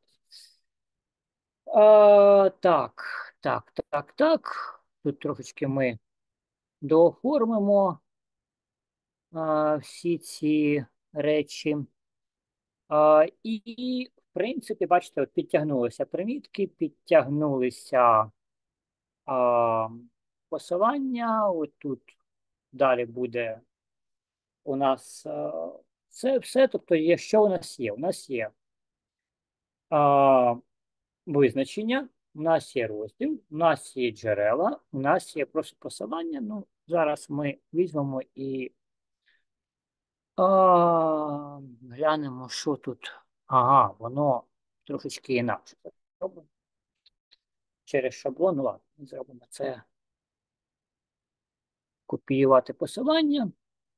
Speaker 1: А, так, так, так, так. Тут трошечки ми дооформимо а, всі ці речі. А, і, в принципі, бачите, от підтягнулися примітки, підтягнулися а, посилання. От тут далі буде у нас а, це все. Тобто, є, що у нас є? У нас є а, визначення, у нас є розділ, у нас є джерела, у нас є просто посилання. Ну, зараз ми візьмемо і а, глянемо, що тут. Ага, воно трошечки інакше. Через шаблон, ну ладно, ми зробимо це. Копіювати посилання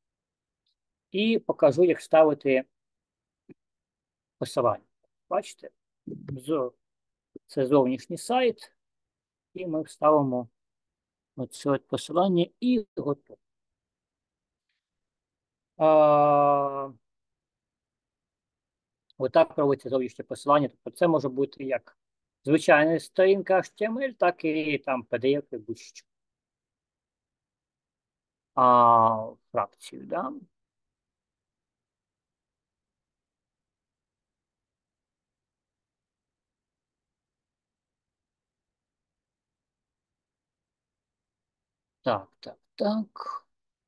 Speaker 1: і покажу, як ставити посилання. Бачите, це зовнішній сайт, і ми вставимо оце посилання і готово. А, Отак проводиться зовнішнє посилання. Тобто це може бути як звичайна сторінка ейч ті ем ель, так і там пі ді еф і будь-що. А, фракцію, да? Так, так, так.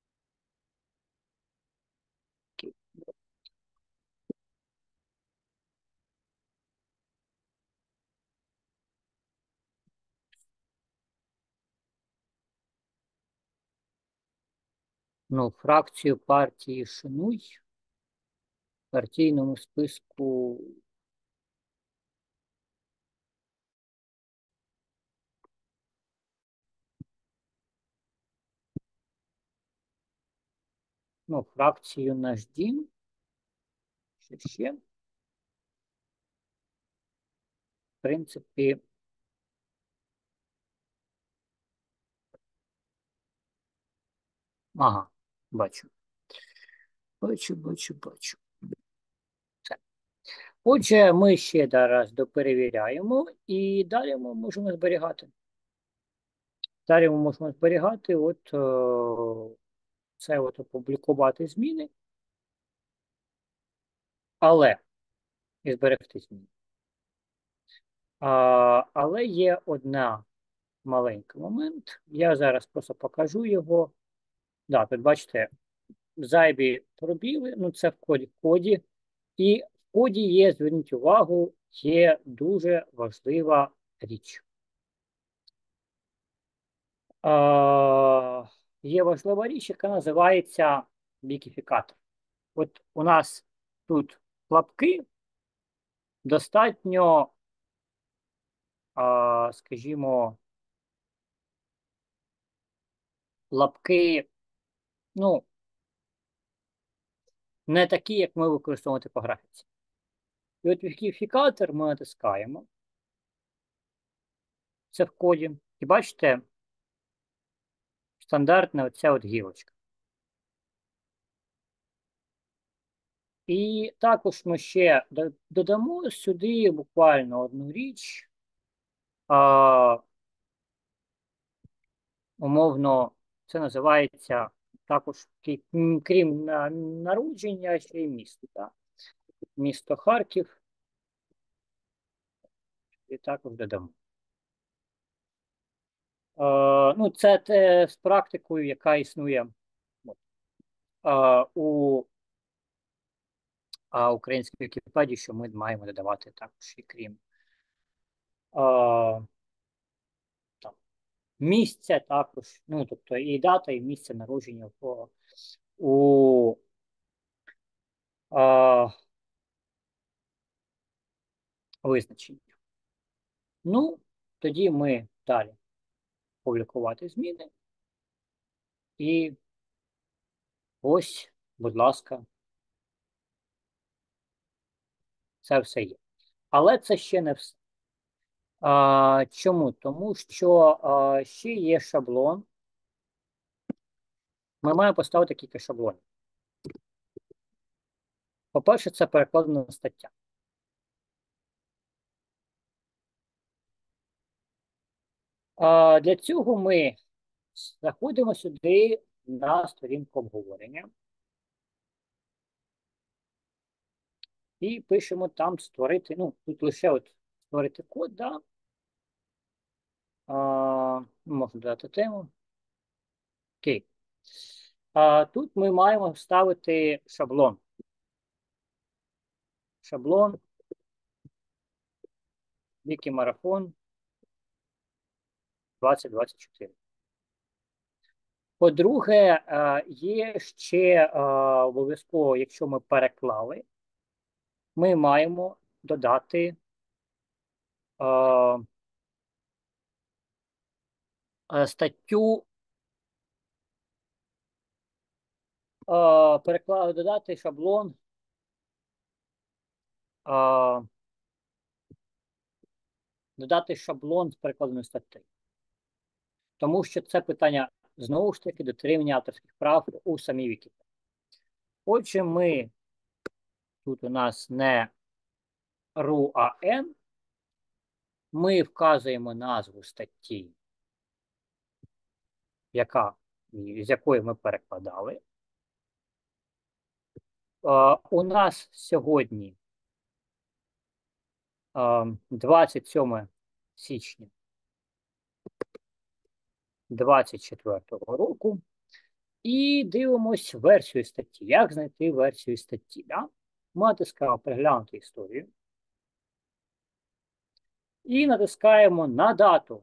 Speaker 1: Ну, фракцію партії Шануй в партійному списку. Ну, фракцію Наш Дім. Що ще? В принципі, ага, бачу. Бачу, бачу, бачу. Все. Отже, ми ще раз доперевіряємо і далі ми можемо зберігати. Далі ми можемо зберігати, от о, це от опублікувати зміни, але і зберегти зміни. А, але є одна маленький момент. Я зараз просто покажу його. Да, тут бачите, зайві пробіли, ну це в коді в коді. І в коді є, зверніть увагу, є дуже важлива річ. А, є важлива річ, яка називається бікіфікатор. От у нас тут лапки достатньо, а, скажімо, лапки, ну, не такі, як ми використовуємо в типографіці. І от бікіфікатор ми натискаємо. Це в коді. І бачите, стандартна оця от гілочка. І також ми ще додамо сюди буквально одну річ. А, умовно, це називається також, крім народження, ще й місто. Так? Місто Харків. І також додамо. А, ну, це те з практикою, яка існує а, у а, українській Вікіпедії, що ми маємо додавати також і крім а, там, місця також, ну, тобто і дата, і місце народження по, у а, визначенні. Ну, тоді ми далі публікувати зміни. І ось, будь ласка, це все є. Але це ще не все. А, чому? Тому що а, ще є шаблон. Ми маємо поставити кілька шаблонів. По-перше, це перекладена стаття. А, для цього ми заходимо сюди на сторінку обговорення і пишемо там створити, ну, тут лише от створити код, да. А, можна додати тему. Окей. А, тут ми маємо вставити шаблон. Шаблон, Вікімарафон двадцять двадцять чотири. По-друге, є ще обов'язково, якщо ми переклали, ми маємо додати статтю, переклали, додати шаблон додати шаблон з перекладеної статті. Тому що це питання, знову ж таки, дотримання авторських прав у самій Вікіпедії. Отже, ми, тут у нас не ру, а ен, ми вказуємо назву статті, яка, з якої ми перекладали. Uh, у нас сьогодні uh, двадцять сьоме січня двадцять четвертого року. І дивимось версію статті. Як знайти версію статті? Да? Ми натискаємо переглянути історію. І натискаємо на дату.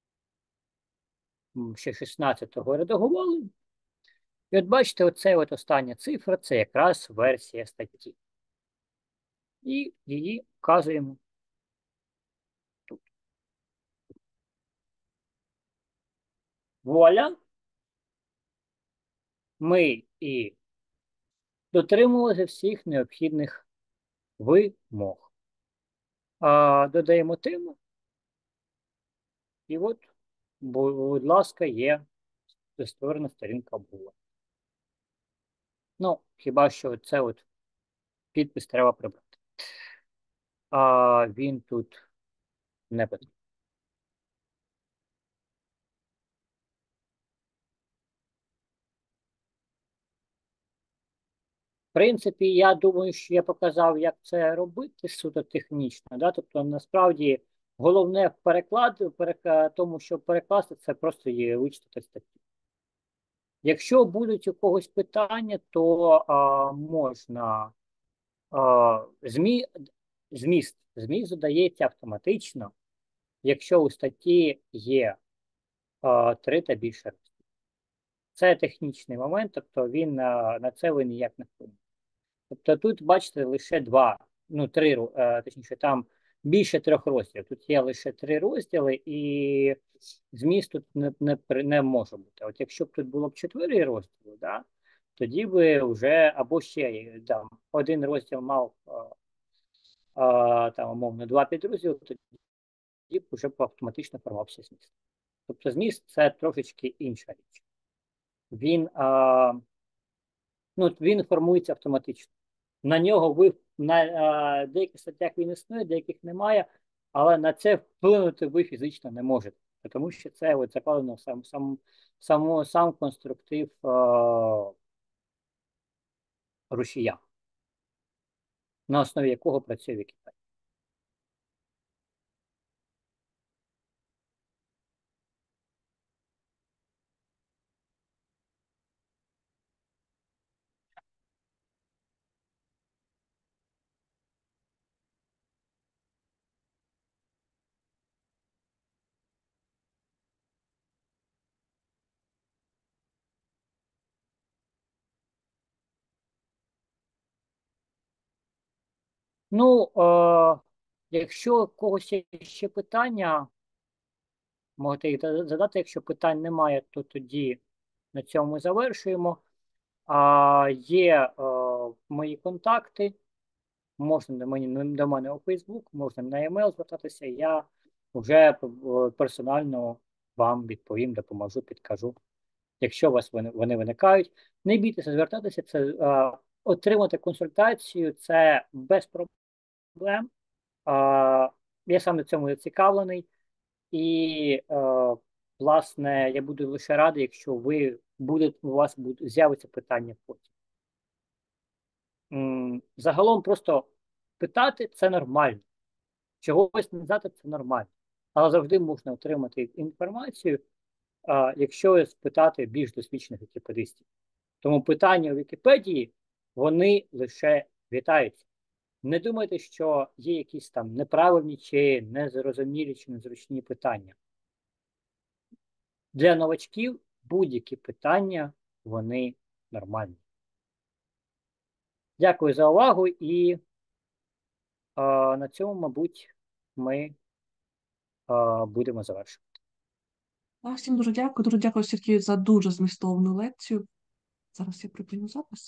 Speaker 1: Ще шістнадцятого редагували. І от бачите, оце от остання цифра, це якраз версія статті. І її вказуємо тут. Вуаля! Ми і дотримувалися всіх необхідних вимог. А, додаємо тему. І от, будь ласка, є створена сторінка була. Ну, хіба що це от підпис треба прибрати. А він тут не потрібен. В принципі, я думаю, що я показав, як це робити суто технічно. Да? Тобто, насправді, головне в перекладі, в тому, щоб перекласти, це просто є вичитати статтю. Якщо будуть у когось питання, то а, можна а, змі, зміст. Зміст задається автоматично, якщо у статті є а, три та більше розділів. Це технічний момент, тобто він а, на це ви ніяк не вплинете. Тобто тут, бачите, лише два, ну, три, а, точніше, там більше трьох розділів. Тут є лише три розділи, і зміст тут не, не, не може бути. От якщо б тут було б чотири розділи, да, тоді би вже, або ще там, один розділ мав а, а, там, умовно, два підрозділи, тоді б вже автоматично формувався зміст. Тобто зміст – це трошечки інша річ. Він, а, ну, він формується автоматично. На нього ви, на а, деяких статтях він існує, деяких немає, але на це вплинути ви фізично не можете. Тому що це от закладено в сам, сам, сам, сам конструктив а, рушія, на основі якого працює Вікіпедія. Ну, е, якщо у когось є ще питання, можете їх задати. Якщо питань немає, то тоді на цьому ми завершуємо. А, є е, мої контакти, можна до мене, до мене у Facebook, можна на e-mail звертатися, я вже персонально вам відповім, допоможу, підкажу. Якщо у вас вони, вони виникають, не бійтеся звертатися, це е, отримати консультацію, це без проблем. Е, я сам на цьому зацікавлений. І е, власне, я буду лише радий, якщо ви будете, у вас будуть, з'явиться питання потім. М, Загалом просто питати це нормально. Чогось не знати це нормально. Але завжди можна отримати інформацію, а, якщо спитати більш досвідчених вікіпедистів. Тому питання у Вікіпедії, вони лише вітаються. Не думайте, що є якісь там неправильні чи незрозумілі чи незручні питання. Для новачків будь-які питання, вони нормальні. Дякую за увагу і а, на цьому, мабуть, ми а, будемо завершувати.
Speaker 2: А, всім дуже дякую. Дуже дякую, Сергію, за дуже змістовну лекцію. Зараз я припиню запис.